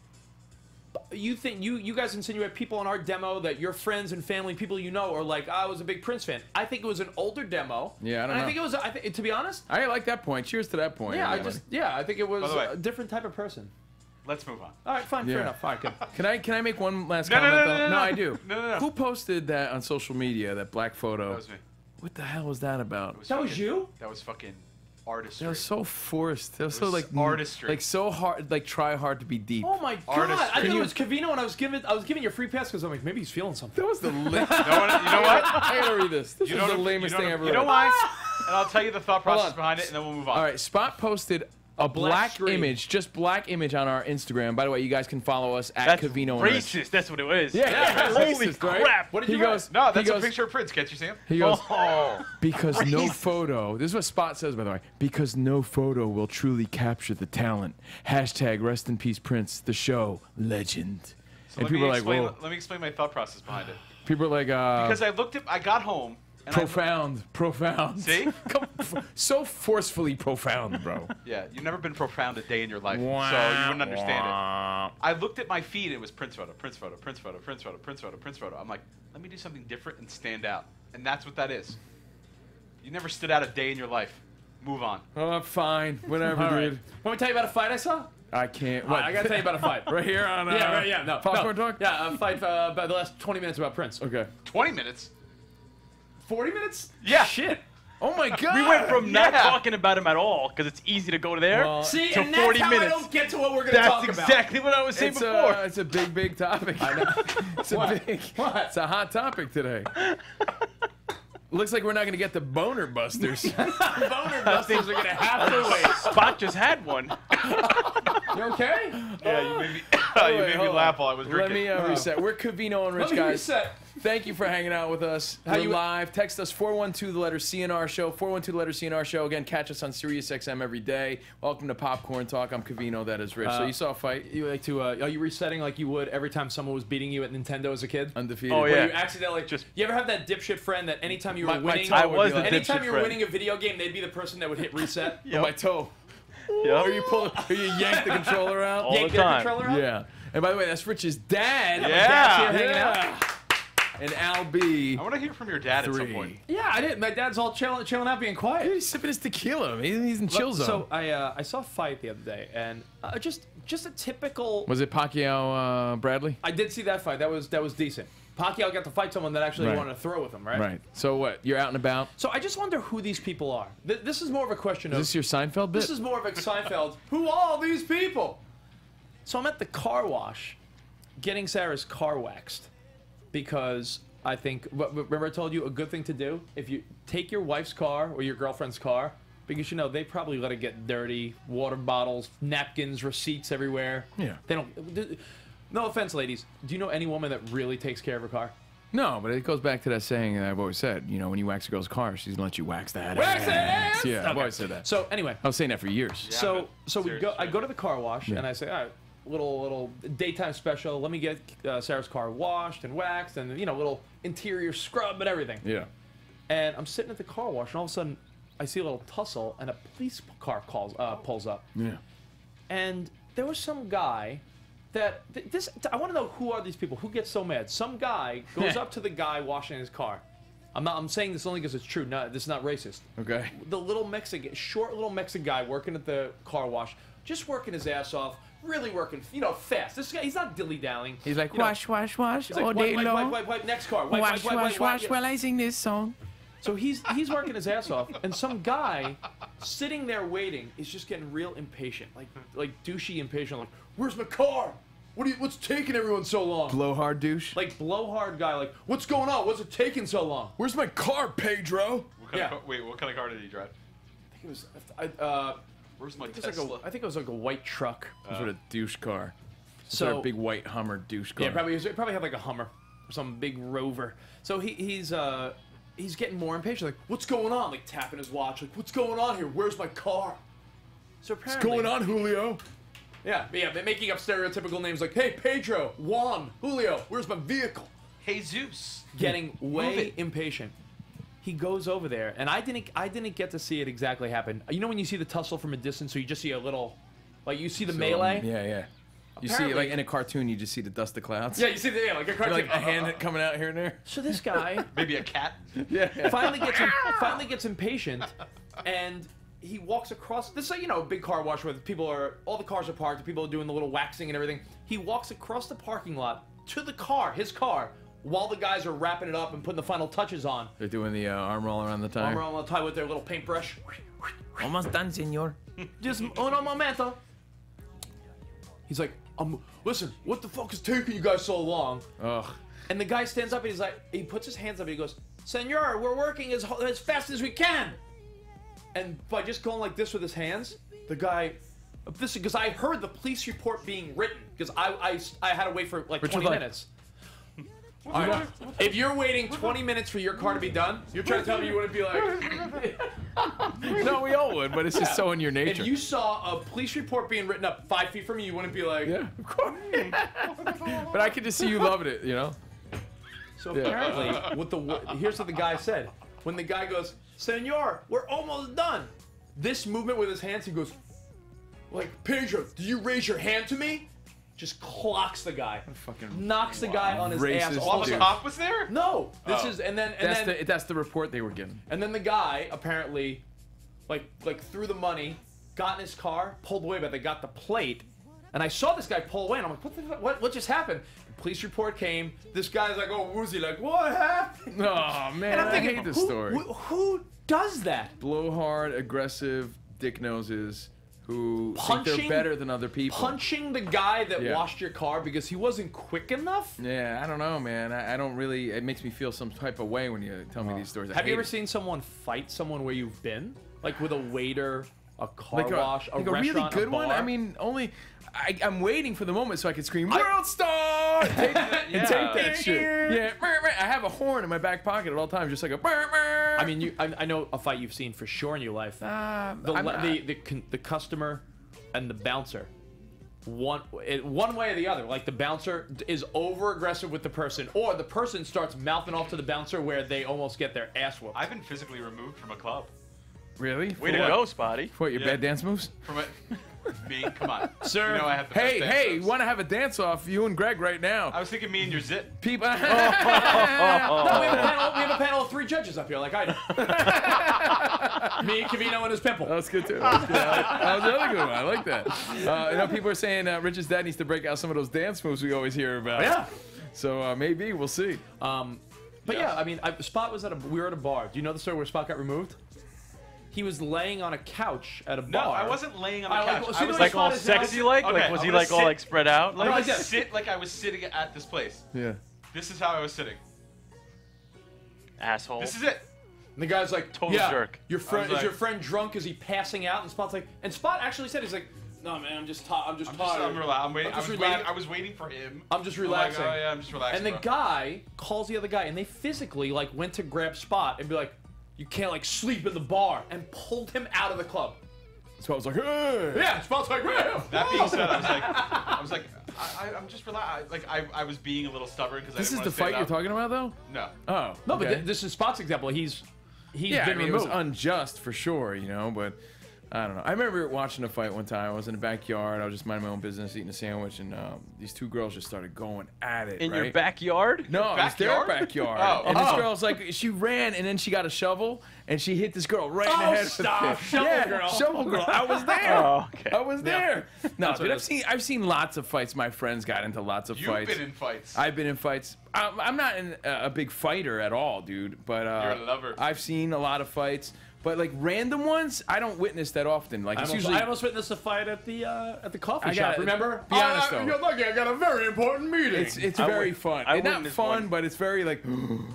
you think you guys insinuate people on our demo that your friends and family, people you know, are like, I was a big Prince fan. I think it was an older demo. Yeah, I don't know. I think it was. To be honest, I like that point. Cheers to that point. yeah, I think it was By the way, a different type of person. Let's move on. All right, fine, fair enough. All right, good. Can I make one last No, comment? no, though? I do. No. Who posted that on social media? That black photo. That was me. What the hell was that about? That was you? That was fucking artistry. It was so forced. It was so like artistry. like so hard, like try hard to be deep. Oh my god! Artistry. I thought it was Covino, and I was giving you a free pass because I'm like, maybe he's feeling something. That was the lamest. You know what? I gotta read this. This is the lamest thing ever. You know read. why? And I'll tell you the thought process on. behind it, and then we'll move on. All right, Spot posted a black screen. image, just black image on our Instagram. By the way, you guys can follow us at That's Covino. and Rich. racist. That's what it was. Yeah, Holy racist, right? crap. What did He you goes. No, that's he a goes, picture of Prince. Can't you see him? He goes. Oh. Because no photo. This is what Spot says, by the way. Because no photo will truly capture the talent. Hashtag rest in peace, Prince. The show legend. So And let me people are like, explain. whoa. Let me explain my thought process behind it. People are like, Because I got home. And profound. See? So forcefully profound, bro. Yeah, you've never been profound a day in your life, so you wouldn't understand it. I looked at my feed, it was Prince photo, Prince photo, Prince photo, Prince photo, Prince photo, Prince photo. I'm like, let me do something different and stand out. And that's what that is. You never stood out a day in your life. Move on. Oh, fine. Whatever, All right. dude. Want me to tell you about a fight I saw? I can't. I gotta tell you about a fight. Right here on Popcorn Talk? Yeah, a fight about the last 20 minutes about Prince. Okay. 20 minutes? 40 minutes? Yeah. Shit. Oh my God. We went from not talking about him at all, because it's easy to go there, Well, See, to and 40 that's how minutes. I don't get to what we're gonna talk That's about. exactly what I was saying before. It's a big topic. I know. It's a big. What? It's a hot topic today. Looks like we're not gonna get the boner busters. Boner busters are gonna have to wait. Spot just had one. You okay? Yeah, you made me, you made me hold laugh on. while I was Let drinking. me reset. We're Covino and Rich, Let me guys. reset. Thank you for hanging out with us. How We're you- live. Text us 412 the letter CNR show. 412 the letter CNR show. Again, catch us on Sirius XM every day. Welcome to Popcorn Talk. I'm Covino. That is Rich. So you saw a fight. You like to? Are you resetting like you would every time someone was beating you at Nintendo as a kid? Undefeated. Oh, Where yeah. you accidentally you ever have that dipshit friend that anytime you were My winning, toe would be like- anytime dipshit you were friend. winning a video game, they'd be the person that would hit reset. On my toe. Yeah. Or you yank the controller out. All Yank the their time. controller out? Yeah. And by the way, that's Rich's dad. Yeah. Dad's here hanging out. Yeah. And Al B. I want to hear from your dad at some point. Yeah, I did. My dad's all chilling out, being quiet. He's sipping his tequila. He's in chill zone. So I saw a fight the other day, and just a typical. Was it Pacquiao Bradley? I did see that fight. That was decent. Pacquiao got to fight someone that actually Right. wanted to throw with him, right? Right. So what? You're out and about? So I just wonder who these people are. This is more of a question Is of. this your Seinfeld bit? This is more of a Seinfeld. Who are all these people? So I'm at the car wash, getting Sarah's car waxed, because I think. Remember I told you a good thing to do if you take your wife's car or your girlfriend's car, because you know they probably let it get dirty, water bottles, napkins, receipts everywhere. Yeah. They don't. No offense, ladies. Do you know any woman that really takes care of her car? No, but it goes back to that saying that I've always said. You know, when you wax a girl's car, she's gonna let you wax that Wax that ass! Yeah, I've Okay. always said that. So anyway, I was saying that for years. Yeah, so but we serious go. I shit. go to the car wash and I say, all right, little daytime special. Let me get Sarah's car washed and waxed, and little interior scrub and everything. Yeah. And I'm sitting at the car wash, and all of a sudden, I see a little tussle, and a police car pulls up. Yeah. And there was some guy that I want to know who are these people? Who gets so mad? Some guy goes up to the guy washing his car. I'm saying this only because it's true. No, this is not racist. Okay. The short little Mexican guy working at the car wash, just working his ass off, really working, fast. This guy, he's not dilly-dallying. He's like, You know, wash he's like, all day long. wipe, next car. Wipe. While I sing this song. So he's working his ass off, and some guy sitting there waiting is just getting real impatient, like douchey impatient. Like, where's my car? What's taking everyone so long? Blowhard douche. Like blowhard guy. Like, what's going on? What's it taking so long? Where's my car, Pedro? Wait, what kind of car did he drive? I think it was. Where's my I Tesla? think it was like a white truck. Some sort of douche car. So a big white Hummer douche car. Yeah, it probably had like a Hummer or some big Rover. So he's getting more impatient. Like, what's going on? Like tapping his watch. Like, what's going on here? Where's my car? So apparently, What's going on, Julio? Yeah, they're making up stereotypical names like, hey, Pedro, Juan, Julio, where's my vehicle? Jesus. Getting way impatient. He goes over there, and I didn't get to see it exactly happen. You know when you see the tussle from a distance, so you just see a little, like you see the melee? Yeah. You see, like in a cartoon, you just see the dust of clouds. Yeah, you see like a cartoon. Like a hand coming out here and there. So this guy Maybe a cat. finally gets impatient, and he walks across. This is a big car wash where all the cars are parked. People are doing the little waxing and everything. He walks across the parking lot to his car, while the guys are wrapping it up and putting the final touches on. They're doing the arm roll around the tire. Arm around the tire with their little paintbrush. Almost done, senor. Just uno momento. He's like, listen, what the fuck is taking you guys so long? Ugh. And the guy stands up and he puts his hands up and he goes, Senor, we're working as fast as we can. And by just going like this with his hands, the guy, because I heard the police report being written, because I had to wait for like 20 minutes. All right. If you're waiting 20 minutes for your car to be done, you're trying to tell me you wouldn't be like... No, we all would, but it's just so in your nature. If you saw a police report being written up 5 feet from you wouldn't be like... Yeah, of course. But I could just see you loving it, So apparently, here's what the guy said. When the guy goes, Senor, we're almost done. This movement with his hands, he goes, like, Pedro, did you raise your hand to me? Just clocks the guy. Knocks the guy on his ass. While the cop was there? No. This is, and then that's the report they were given. And then the guy apparently, like threw the money, got in his car, pulled away, but they got the plate. And I saw this guy pull away, and I'm like, what the fuck? What just happened? The police report came. This guy's like, oh, woozy, like, what happened? Oh man, and I'm thinking, I hate this story. Who does that? Blowhard, aggressive, dick noses. Who think they're better than other people. Punching the guy that washed your car because he wasn't quick enough? Yeah, I don't know, man. I don't really... It makes me feel some type of way when you tell me these stories. Have you ever seen someone fight someone where you've been? Like with a waiter, a car wash, a restaurant, really good a bar? one? I mean, I'm waiting for the moment so I can scream, World Star! Take that shit. Yeah, I have a horn in my back pocket at all times, just like a... I mean, I know a fight you've seen for sure in your life. The customer and the bouncer. One way or the other. Like the bouncer is over aggressive with the person, or the person starts mouthing off to the bouncer where they almost get their ass whooped. I've been physically removed from a club. Really? Way to go, Spotty. What, your bad dance moves? From me? Come on. Sir, you know I have the best dance moves. want to have a dance-off, you and Greg right now. I was thinking me and your zit. People. No, we have a panel of 3 judges up here, like I do. Me, Covino, and his pimple. That's good, too. That was another good one. I like that. People are saying Rich's dad needs to break out some of those dance moves we always hear about. Yeah. So maybe, we'll see. But yeah, I mean, Spot was we were at a bar. Do you know the story where Spot got removed? He was laying on a couch at a bar. No, I wasn't laying on a couch. I was like all sexy like? Okay, Like was he like all like spread out? Like, I was sitting at this place. Yeah. This is how I was sitting. Asshole. This is it. And the guy's like, total jerk. Your friend is your friend drunk? Is he passing out? And Spot's like, and Spot actually said, he's like, no man, I'm just tired. I was waiting for him. I'm just relaxing. I'm like, oh yeah, I'm just relaxing. And the guy calls the other guy, and they physically like went to grab Spot and be like, you can't like sleep in the bar, and pulled him out of the club. Spot was like, hey! Yeah, Spot's like, hey! That being said, I was like, I'm just relaxed. Like I was being a little stubborn because This is the fight you're talking about, though? No. Oh. No, okay. but this is Spot's example. He's yeah, been I mean, it was removed. unjust for sure, but I don't know. I remember watching a fight one time. I was in the backyard. I was just minding my own business, eating a sandwich, and these two girls just started going at it. In your backyard? No, it was their backyard. And this girl's like, she ran, and then she got a shovel, and she hit this girl right in the head. Stop! Shovel girl. Shovel girl. I was there. Oh, okay. I was there. No, dude, I've seen lots of fights. My friends got into lots of fights. You've been in fights. I've been in fights. I'm not a big fighter at all, dude. But you're a lover. I've seen a lot of fights. But like random ones, I don't witness that often. Like it's usually I almost witnessed a fight at the coffee shop. Remember? Be honest though. You're lucky. I got a very important meeting. It's very fun. It's not fun, but it's very like.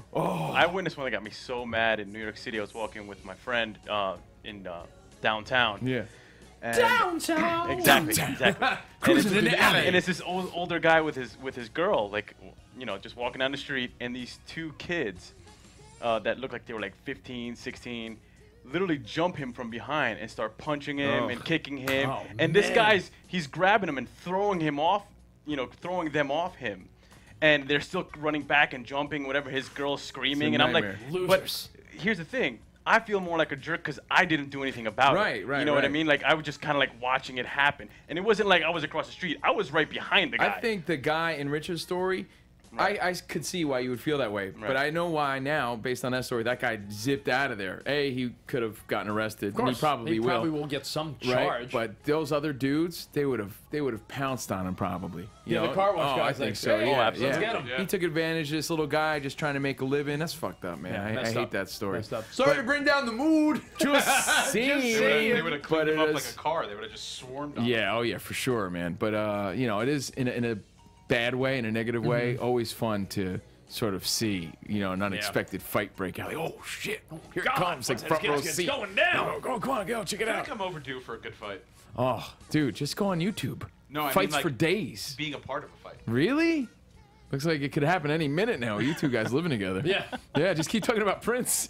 I witnessed one that got me so mad in New York City. I was walking with my friend in downtown. Yeah. And Downtown. Exactly. Cruising in the alley. And it's this older guy with his girl, like, you know, just walking down the street, and these two kids that looked like they were like 15, 16. Literally jump him from behind and start punching him and kicking him. And this he's grabbing him and throwing him off, throwing them off him. And they're still running back and jumping, whatever, his girl's screaming. And I'm like, losers. But here's the thing. I feel more like a jerk because I didn't do anything about it. Right. You know what I mean? Like, I was just kind of like watching it happen. And it wasn't like I was across the street. I was right behind the guy. I think the guy in Rich's story, I could see why you would feel that way. Right. But I know why now, based on that story, that guy zipped out of there. He could have gotten arrested. And he probably will. He probably will get some charge. Right? But those other dudes, they would have pounced on him probably. You know? The car wash guy's I think like, so. hey, Yeah, let's get him. Yeah. He took advantage of this little guy just trying to make a living. That's fucked up, man. I hate that story. Messed up. Sorry to bring down the mood. Just saying. They would have cleaned him up like a car. They would have just swarmed on him. Yeah, oh yeah, for sure, man. But it is in a bad way, in a negative way, always fun to sort of see, an unexpected fight break out. Like, oh shit, here it comes, like front row seat. It's going down. Go, come on, go, check it I out. think I'm overdue for a good fight. Oh, dude, just go on YouTube. No, I mean, fights like, for days. Being a part of a fight. Really? Looks like it could happen any minute now. You two guys living together. Yeah, just keep talking about Prince.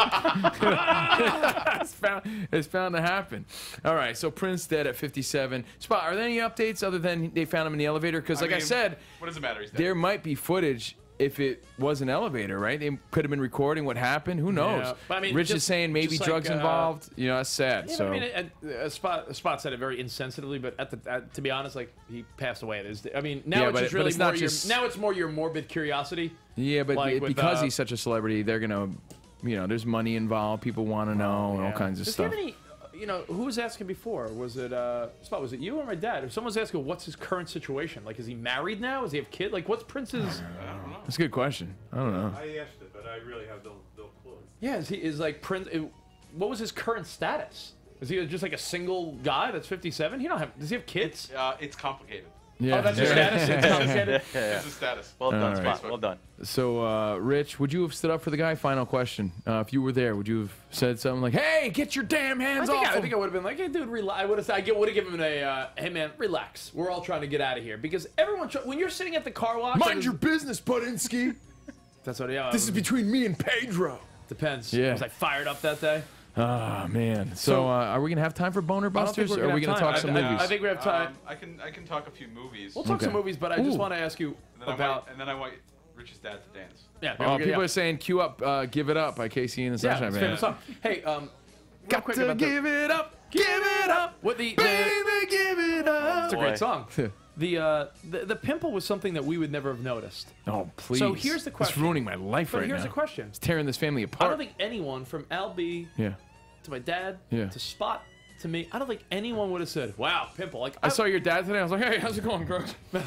It's bound to happen. All right, so Prince dead at 57. Spot, are there any updates other than they found him in the elevator? Because like I said, what does it matter? He's dead. there might be footage if it was an elevator, right? They could have been recording what happened. Who knows? Yeah. But I mean, Rich is saying maybe drugs involved. That's sad. Yeah, so I mean, Spot said it very insensitively, but to be honest, like he passed away. Now it's more your morbid curiosity. Yeah, but like because he's such a celebrity, they're gonna, there's money involved. People want to know and all kinds of stuff. Do you have any, who was asking before? Was it Spot? Was it you or my dad? If someone was asking, what's his current situation? Like, is he married now? Does he have kids? Like, what's Prince's? I don't know. That's a good question. I don't know. I asked it, but I really have no clue. Yeah, is like Prince? What was his current status? Is he just like a single guy that's 57? Does he have kids? It's complicated. Yeah. Oh, that's his status. It's complicated. It's a status. Well done, All right. Spot. Well done. So, Rich, would you have stood up for the guy? Final question. If you were there, would you have said something like, "Hey, get your damn hands off him"? I think I would have been like, "Hey, dude, relax." I would have given him a, "Hey, man, relax. We're all trying to get out of here." Because when you're sitting at the car wash, Mind your business, Budinsky. That's what. Yeah. This is between me and Pedro. Depends. Yeah. Was I fired up that day? Ah, man. So, are we going to have time for Boner Busters, or are we going to talk some movies? I think we have time. I can talk a few movies. We'll talk some movies, but I just want to ask you about. And then I want Rich's dad to dance. Yeah. People are saying, "Cue up, Give It Up" by Casey and the Sunshine Band. Song. Hey, got to give it up, give it up, what the baby, give it up. It's a great song. The pimple was something that we would never have noticed. Oh, please. So here's the question. It's ruining my life right now. But here's the question. It's tearing this family I apart. don't think anyone from Al B to my dad to Spot to me, I don't think anyone would have said, "Wow, pimple." Like I saw your dad today. I was like, "Hey, how's it going, bro?"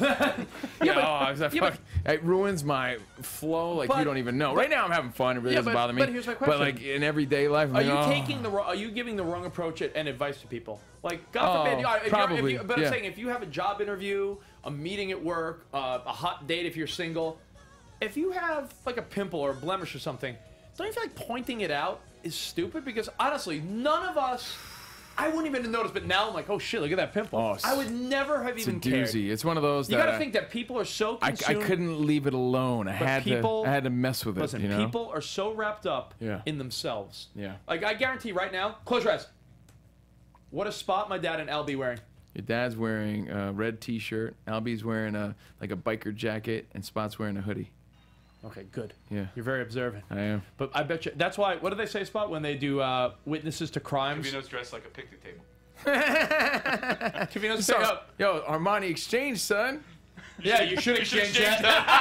It ruins my flow. Like you don't even know. Right now, I'm having fun. It really doesn't bother me. But here's my question. But like in everyday life, I'm are you giving the wrong approach and advice to people? Like, God forbid, probably. I'm saying if you have a job interview, a meeting at work, a hot date if you're single, if you have like a pimple or a blemish or something, don't you feel like pointing it out is stupid? Because honestly, none of us. I wouldn't even have noticed, but now I'm like, oh shit, look at that pimple. Oh, I would never have even cared. It's a doozy. It's one of those You that gotta think that people are so consumed. I couldn't leave it alone. I had to mess with it. Listen, people are so wrapped up in themselves. Yeah. Like, I guarantee right now, close your eyes. What a Spot my dad and Al be wearing. Your dad's wearing a red T-shirt. Albie's wearing a biker jacket, and Spot's wearing a hoodie. Okay, good. Yeah. You're very observant. I am. But I bet you that's why. What do they say, Spot, when they do witnesses to crimes? Covino's dressed like a picnic table. Covino's pick up. Yo, Armani exchange, son. Yeah, you should exchange that.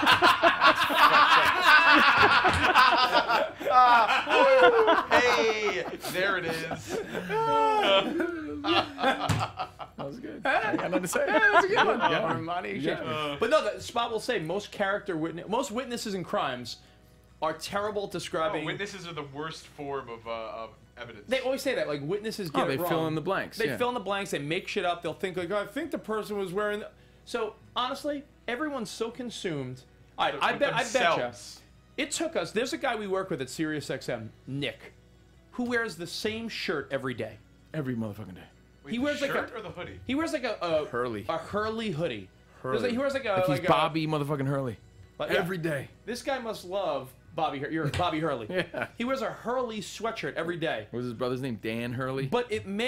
Hey, there it is. That was good. I got nothing to say. That was a good one. Yeah, Armani exchange. But no, the Spot will say most witnesses in crimes are terrible at describing. Witnesses are the worst form of evidence. They always say that, like witnesses get it wrong. They fill in the blanks. They fill in the blanks. They make shit up. They'll think like, oh, I think the person was wearing. So honestly, everyone's so consumed. All right, I bet you. It took us. There's a guy we work with at Sirius XM, Nick, who wears the same shirt every day. Every motherfucking day. Wait, He wears the like shirt or the hoodie? He wears like a Hurley. A Hurley hoodie. Hurley. He wears like a. Like he's Bobby motherfucking Hurley. Yeah. Every day. This guy must love Bobby. You're Bobby Hurley. Yeah. He wears a Hurley sweatshirt every day. What was his brother's name? Dan Hurley. But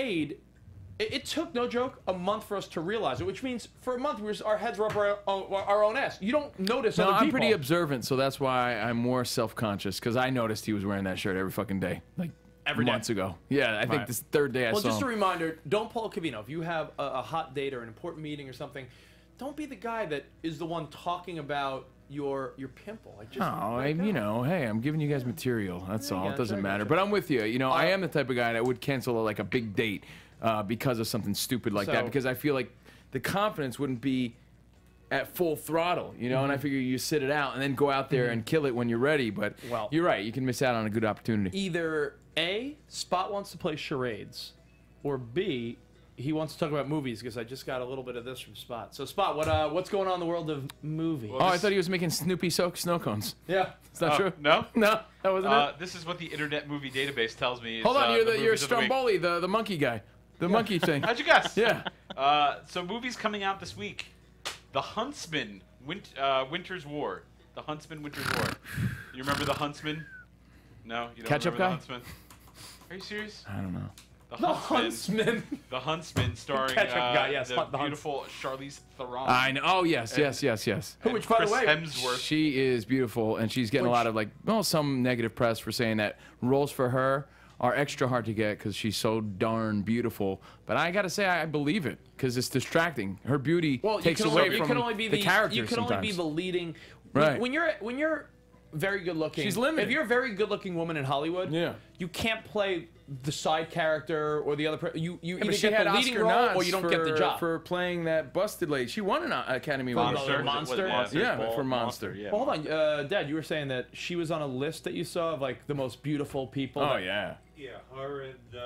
it took, no joke, a month for us to realize it, which means for a month our heads were up our own ass. You don't notice other people. I'm pretty observant, so that's why I'm more self-conscious, because I noticed he was wearing that shirt every fucking day. Like, Every day. months ago. Yeah, I think Right. this third day I Well, saw just a him. reminder, don't pull a Covino. If you have a hot date or an important meeting or something, don't be the guy that is the one talking about your pimple. Like, just hey, I'm giving you guys material. That's all. It doesn't matter. gotcha. But I'm with you. You know, I am the type of guy that would cancel like a big date because of something stupid like that. So- Because I feel like the confidence wouldn't be at full throttle, you know. And I figure you sit it out and then go out there and kill it when you're ready. But Well- you're right. You can miss out on a good opportunity. either A, Spot wants to play charades, or B, he wants to talk about movies, because I just got a little bit of this from Spot. So, Spot, what's going on in the world of movies? Oh, I thought he was making Snoopy snow cones. Yeah. Is that true? No? No, that wasn't it. This is what the Internet Movie Database tells me. Is, Hold on, the you're movies of the week. Stromboli, the monkey guy. The monkey thing. How'd you guess? Yeah. So movies coming out this week: The Huntsman, Winter's War. The Huntsman, Winter's War. You remember The Huntsman? No, you don't Ketchup remember guy? The Huntsman? Are you serious? I don't know. The Huntsman. The Huntsman, starring Ketchup guy, yes, the the beautiful Charlize Theron. I know. Oh, yes. Who, which, by the Chris way, Hemsworth. She is beautiful, and she's getting a lot of some negative press for saying that roles for her are extra hard to get because she's so darn beautiful. But I gotta say, I believe it because it's distracting. Her beauty takes away from the character. You can only be sometimes. the leading. Right. When you're very good looking. She's limited. If you're a very good looking woman in Hollywood, you can't play the side character or the other. You either she get had the leading Oscar role nods or you don't get the job. for playing that busted lady. She won an Academy Award. Monster? For Monster. Yeah. Well, hold on, Dad. You were saying that she was on a list that you saw of like the most beautiful people. Oh yeah. Yeah, her and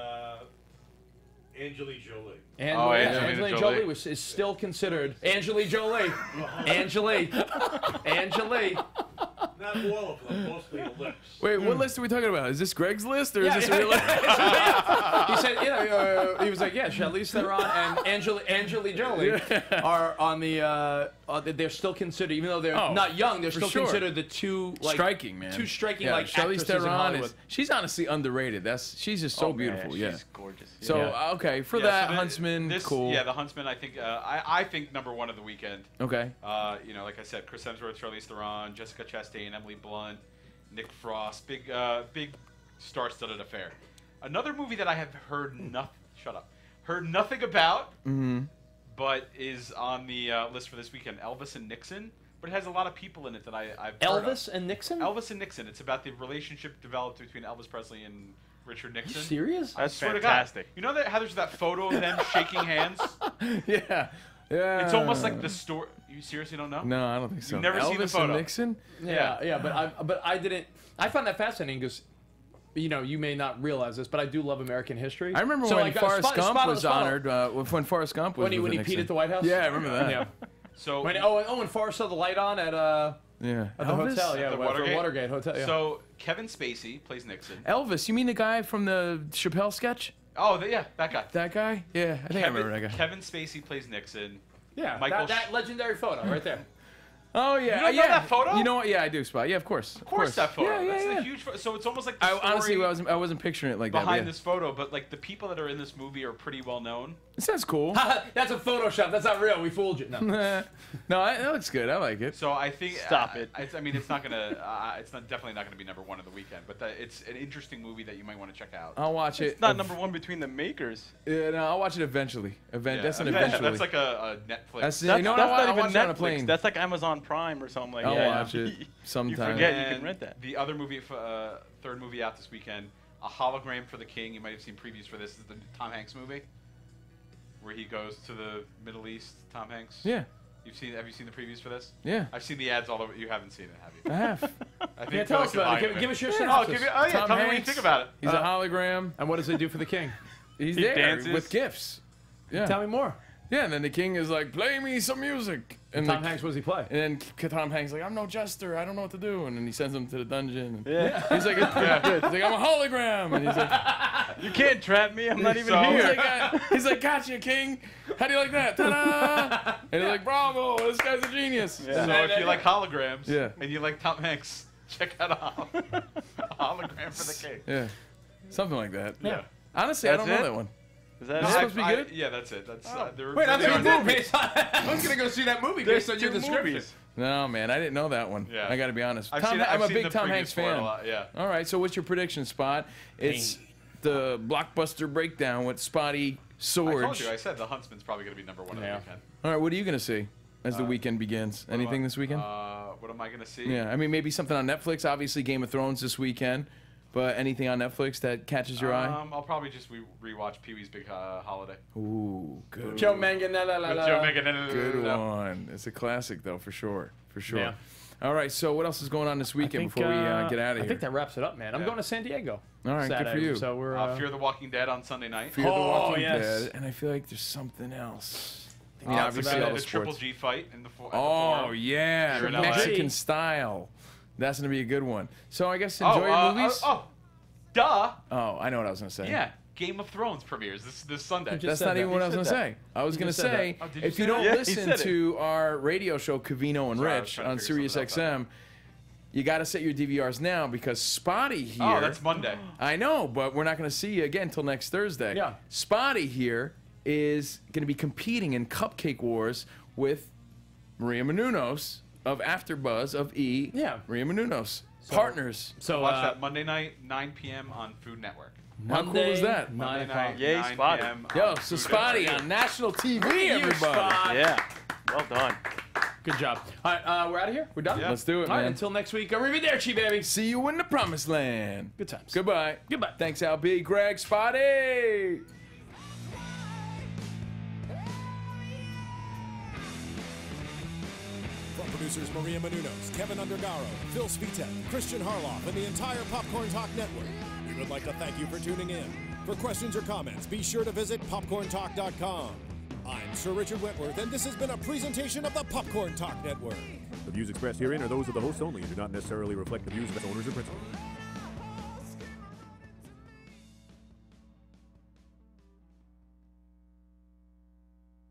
Angelina Jolie. Angelina Jolie is still considered Angelina Jolie. Angelique. Not all of them, mostly the lips. Wait, what list are we talking about? Is this Greg's list or is this a real list? He said, he was like, yeah, Charlize Theron and Angelina Jolie are on the. They're still considered, even though they're not young, they're still considered the two striking, man. Two striking Charlize actresses in Theron Hollywood. she's honestly underrated. She's just so beautiful. Yeah, she's gorgeous. So okay, for that Huntsman, cool. Yeah, the Huntsman. I think I think #1 of the weekend. Okay. Like I said, Chris Hemsworth, Charlize Theron, Jessica Chastain, Emily Blunt, Nick Frost, big star-studded affair. Another movie that I have heard nothing about, but is on the list for this weekend, Elvis and Nixon. But it has a lot of people in it that I've heard Elvis of. and Nixon? Elvis and Nixon. It's about the relationship developed between Elvis Presley and Richard Nixon. Are you serious? That's Swear to fantastic. God. You know how there's that photo of them shaking hands? Yeah. It's almost like the story. You seriously don't know? No, I don't think so. You've never Elvis seen the photo? and Nixon? Yeah, but I didn't. I found that fascinating because, you may not realize this, but I do love American history. I remember when Forrest Gump was honored. When Forrest Gump was when he peed at the White House. Yeah, I remember that. Yeah. So when Forrest saw the light on at the hotel, At the Watergate Hotel. Yeah. So Kevin Spacey plays Nixon. Elvis, you mean the guy from the Chappelle sketch? Oh, that guy. That guy? Yeah, I think I remember that guy. Kevin Spacey plays Nixon. Yeah, Michael that legendary photo right there. Oh yeah, You don't know that photo? You know what? Yeah, I do, Spot. Yeah, of course. Of course, that photo. Yeah, That's yeah. a huge photo. So it's almost like the story honestly, I wasn't picturing it like that. behind this photo, but like the people that are in this movie are pretty well known. It sounds cool. That's a Photoshop. That's not real. We fooled you. No. No, that looks good. I like it. So I think Stop it. I mean, it's not gonna. It's not definitely not gonna be #1 of the weekend, but it's an interesting movie that you might want to check out. I'll watch it. It's not #1 between the makers. Yeah, no, I'll watch it eventually. That's an eventually. That's like a Netflix. That's, That's, you know what? that's I'll not watch even it on a Netflix. plane. That's like Amazon Prime or something like I'll that. watch it sometime. You forget you And can rent that. The other movie, third movie out this weekend, A Hologram for the King. You might have seen previews for this. This is the Tom Hanks movie, where he goes to the Middle East. Tom Hanks. Yeah. Have you seen the previews for this? Yeah. I've seen the ads all over. You haven't seen it, have you? I have. I think Yeah, tell us about it. Give us your synopsis. Tell me what you Hanks. think about it. He's a hologram. And what does it do for the king? He's He there dances. with gifts. Yeah. Tell me more. Yeah, and then the king is like, play me some music. And Tom Hanks, what does he play? And then Tom Hanks is like, I'm no jester. I don't know what to do. And then he sends him to the dungeon. And Yeah. He's like, it's pretty good. He's like, I'm a hologram. And he's like, You can't trap me. I'm not even So- here. he's like, gotcha, king. How do you like that? Ta-da! And he's like, bravo, this guy's a genius. Yeah. So if you like holograms Yeah. and you like Tom Hanks, check out a hologram for the king. Yeah. Something like that. Yeah. Honestly, I That's don't know it? that one. Is that It's it? supposed to be good? Yeah, that's it. That's Wait, I they're- thought you did based on. I was gonna go see that movie based on your two description. movies. No, man, I didn't know that one. Yeah. I got to be honest. I've Tom, seen it- I'm I've a seen big the Tom previews Hanks for it a fan. lot, yeah. All right, so what's your prediction, Spot? It's the blockbuster breakdown with Spotty I told Swords. you. I said The Huntsman's probably going to be #1 of the Yeah. weekend. All right, what are you going to see as the weekend begins? Anything this weekend? What am I going to see? Yeah, I mean, maybe something on Netflix. Obviously, Game of Thrones this weekend. But anything on Netflix that catches your eye? I'll probably just rewatch Pee-wee's Big Holiday. Ooh, good. Joe Manganiello. Joe Manganiello. Good one. It's a classic, though, for sure. For sure. Yeah. All right, so what else is going on this weekend before we get out of here? I think that wraps it up, man. I'm Yeah. going to San Diego. All right, good for Saturday, you. So we're Fear the Walking Dead on Sunday night. Fear the Walking yes. Dead, and I feel like there's something else. obviously all the the Triple sports. G fight in the Oh Forum. yeah, Here in LA. Mexican style. That's gonna be a good one. So I guess enjoy your movies. Duh. Oh, I know what I was gonna say. Yeah, Game of Thrones premieres this Sunday. just That's said not that. even what I was You gonna said say. I was gonna just said say that. Oh, did you if say you don't that? Yeah, he listen said it. to our radio show Covino and Sorry, I was Rich trying to on figure Sirius something else XM, you got to set your DVRs now because Spotty here. Oh, that's Monday. I know, but we're not going to see you again until next Thursday. Yeah. Spotty here is going to be competing in Cupcake Wars with Maria Menounos of AfterBuzz of E. Yeah. Maria Menounos. Partners. So Watch that Monday night, 9 p.m. on Food Network. How cool is that? 9 Monday o'clock. night, Yay, 9 Spotty. p.m. Yo, on so Food Spotty Network. on national TV, You everybody. Spot. Yeah. Well done. Good job. All right, we're out of here. We're done. Yeah. Let's do it, All right, man. until next week. Arrivederci, baby. See you in the promised land. Good times. Goodbye. Goodbye. Thanks, Al B. Greg, Spotty. From producers Maria Menounos, Kevin Undergaro, Phil Svitek, Kristian Harloff, and the entire Popcorn Talk Network, we would like to thank you for tuning in. For questions or comments, be sure to visit popcorntalk.com. I'm Sir Richard Wentworth, and this has been a presentation of the Popcorn Talk Network. The views expressed herein are those of the hosts only and do not necessarily reflect the views of its owners or principals.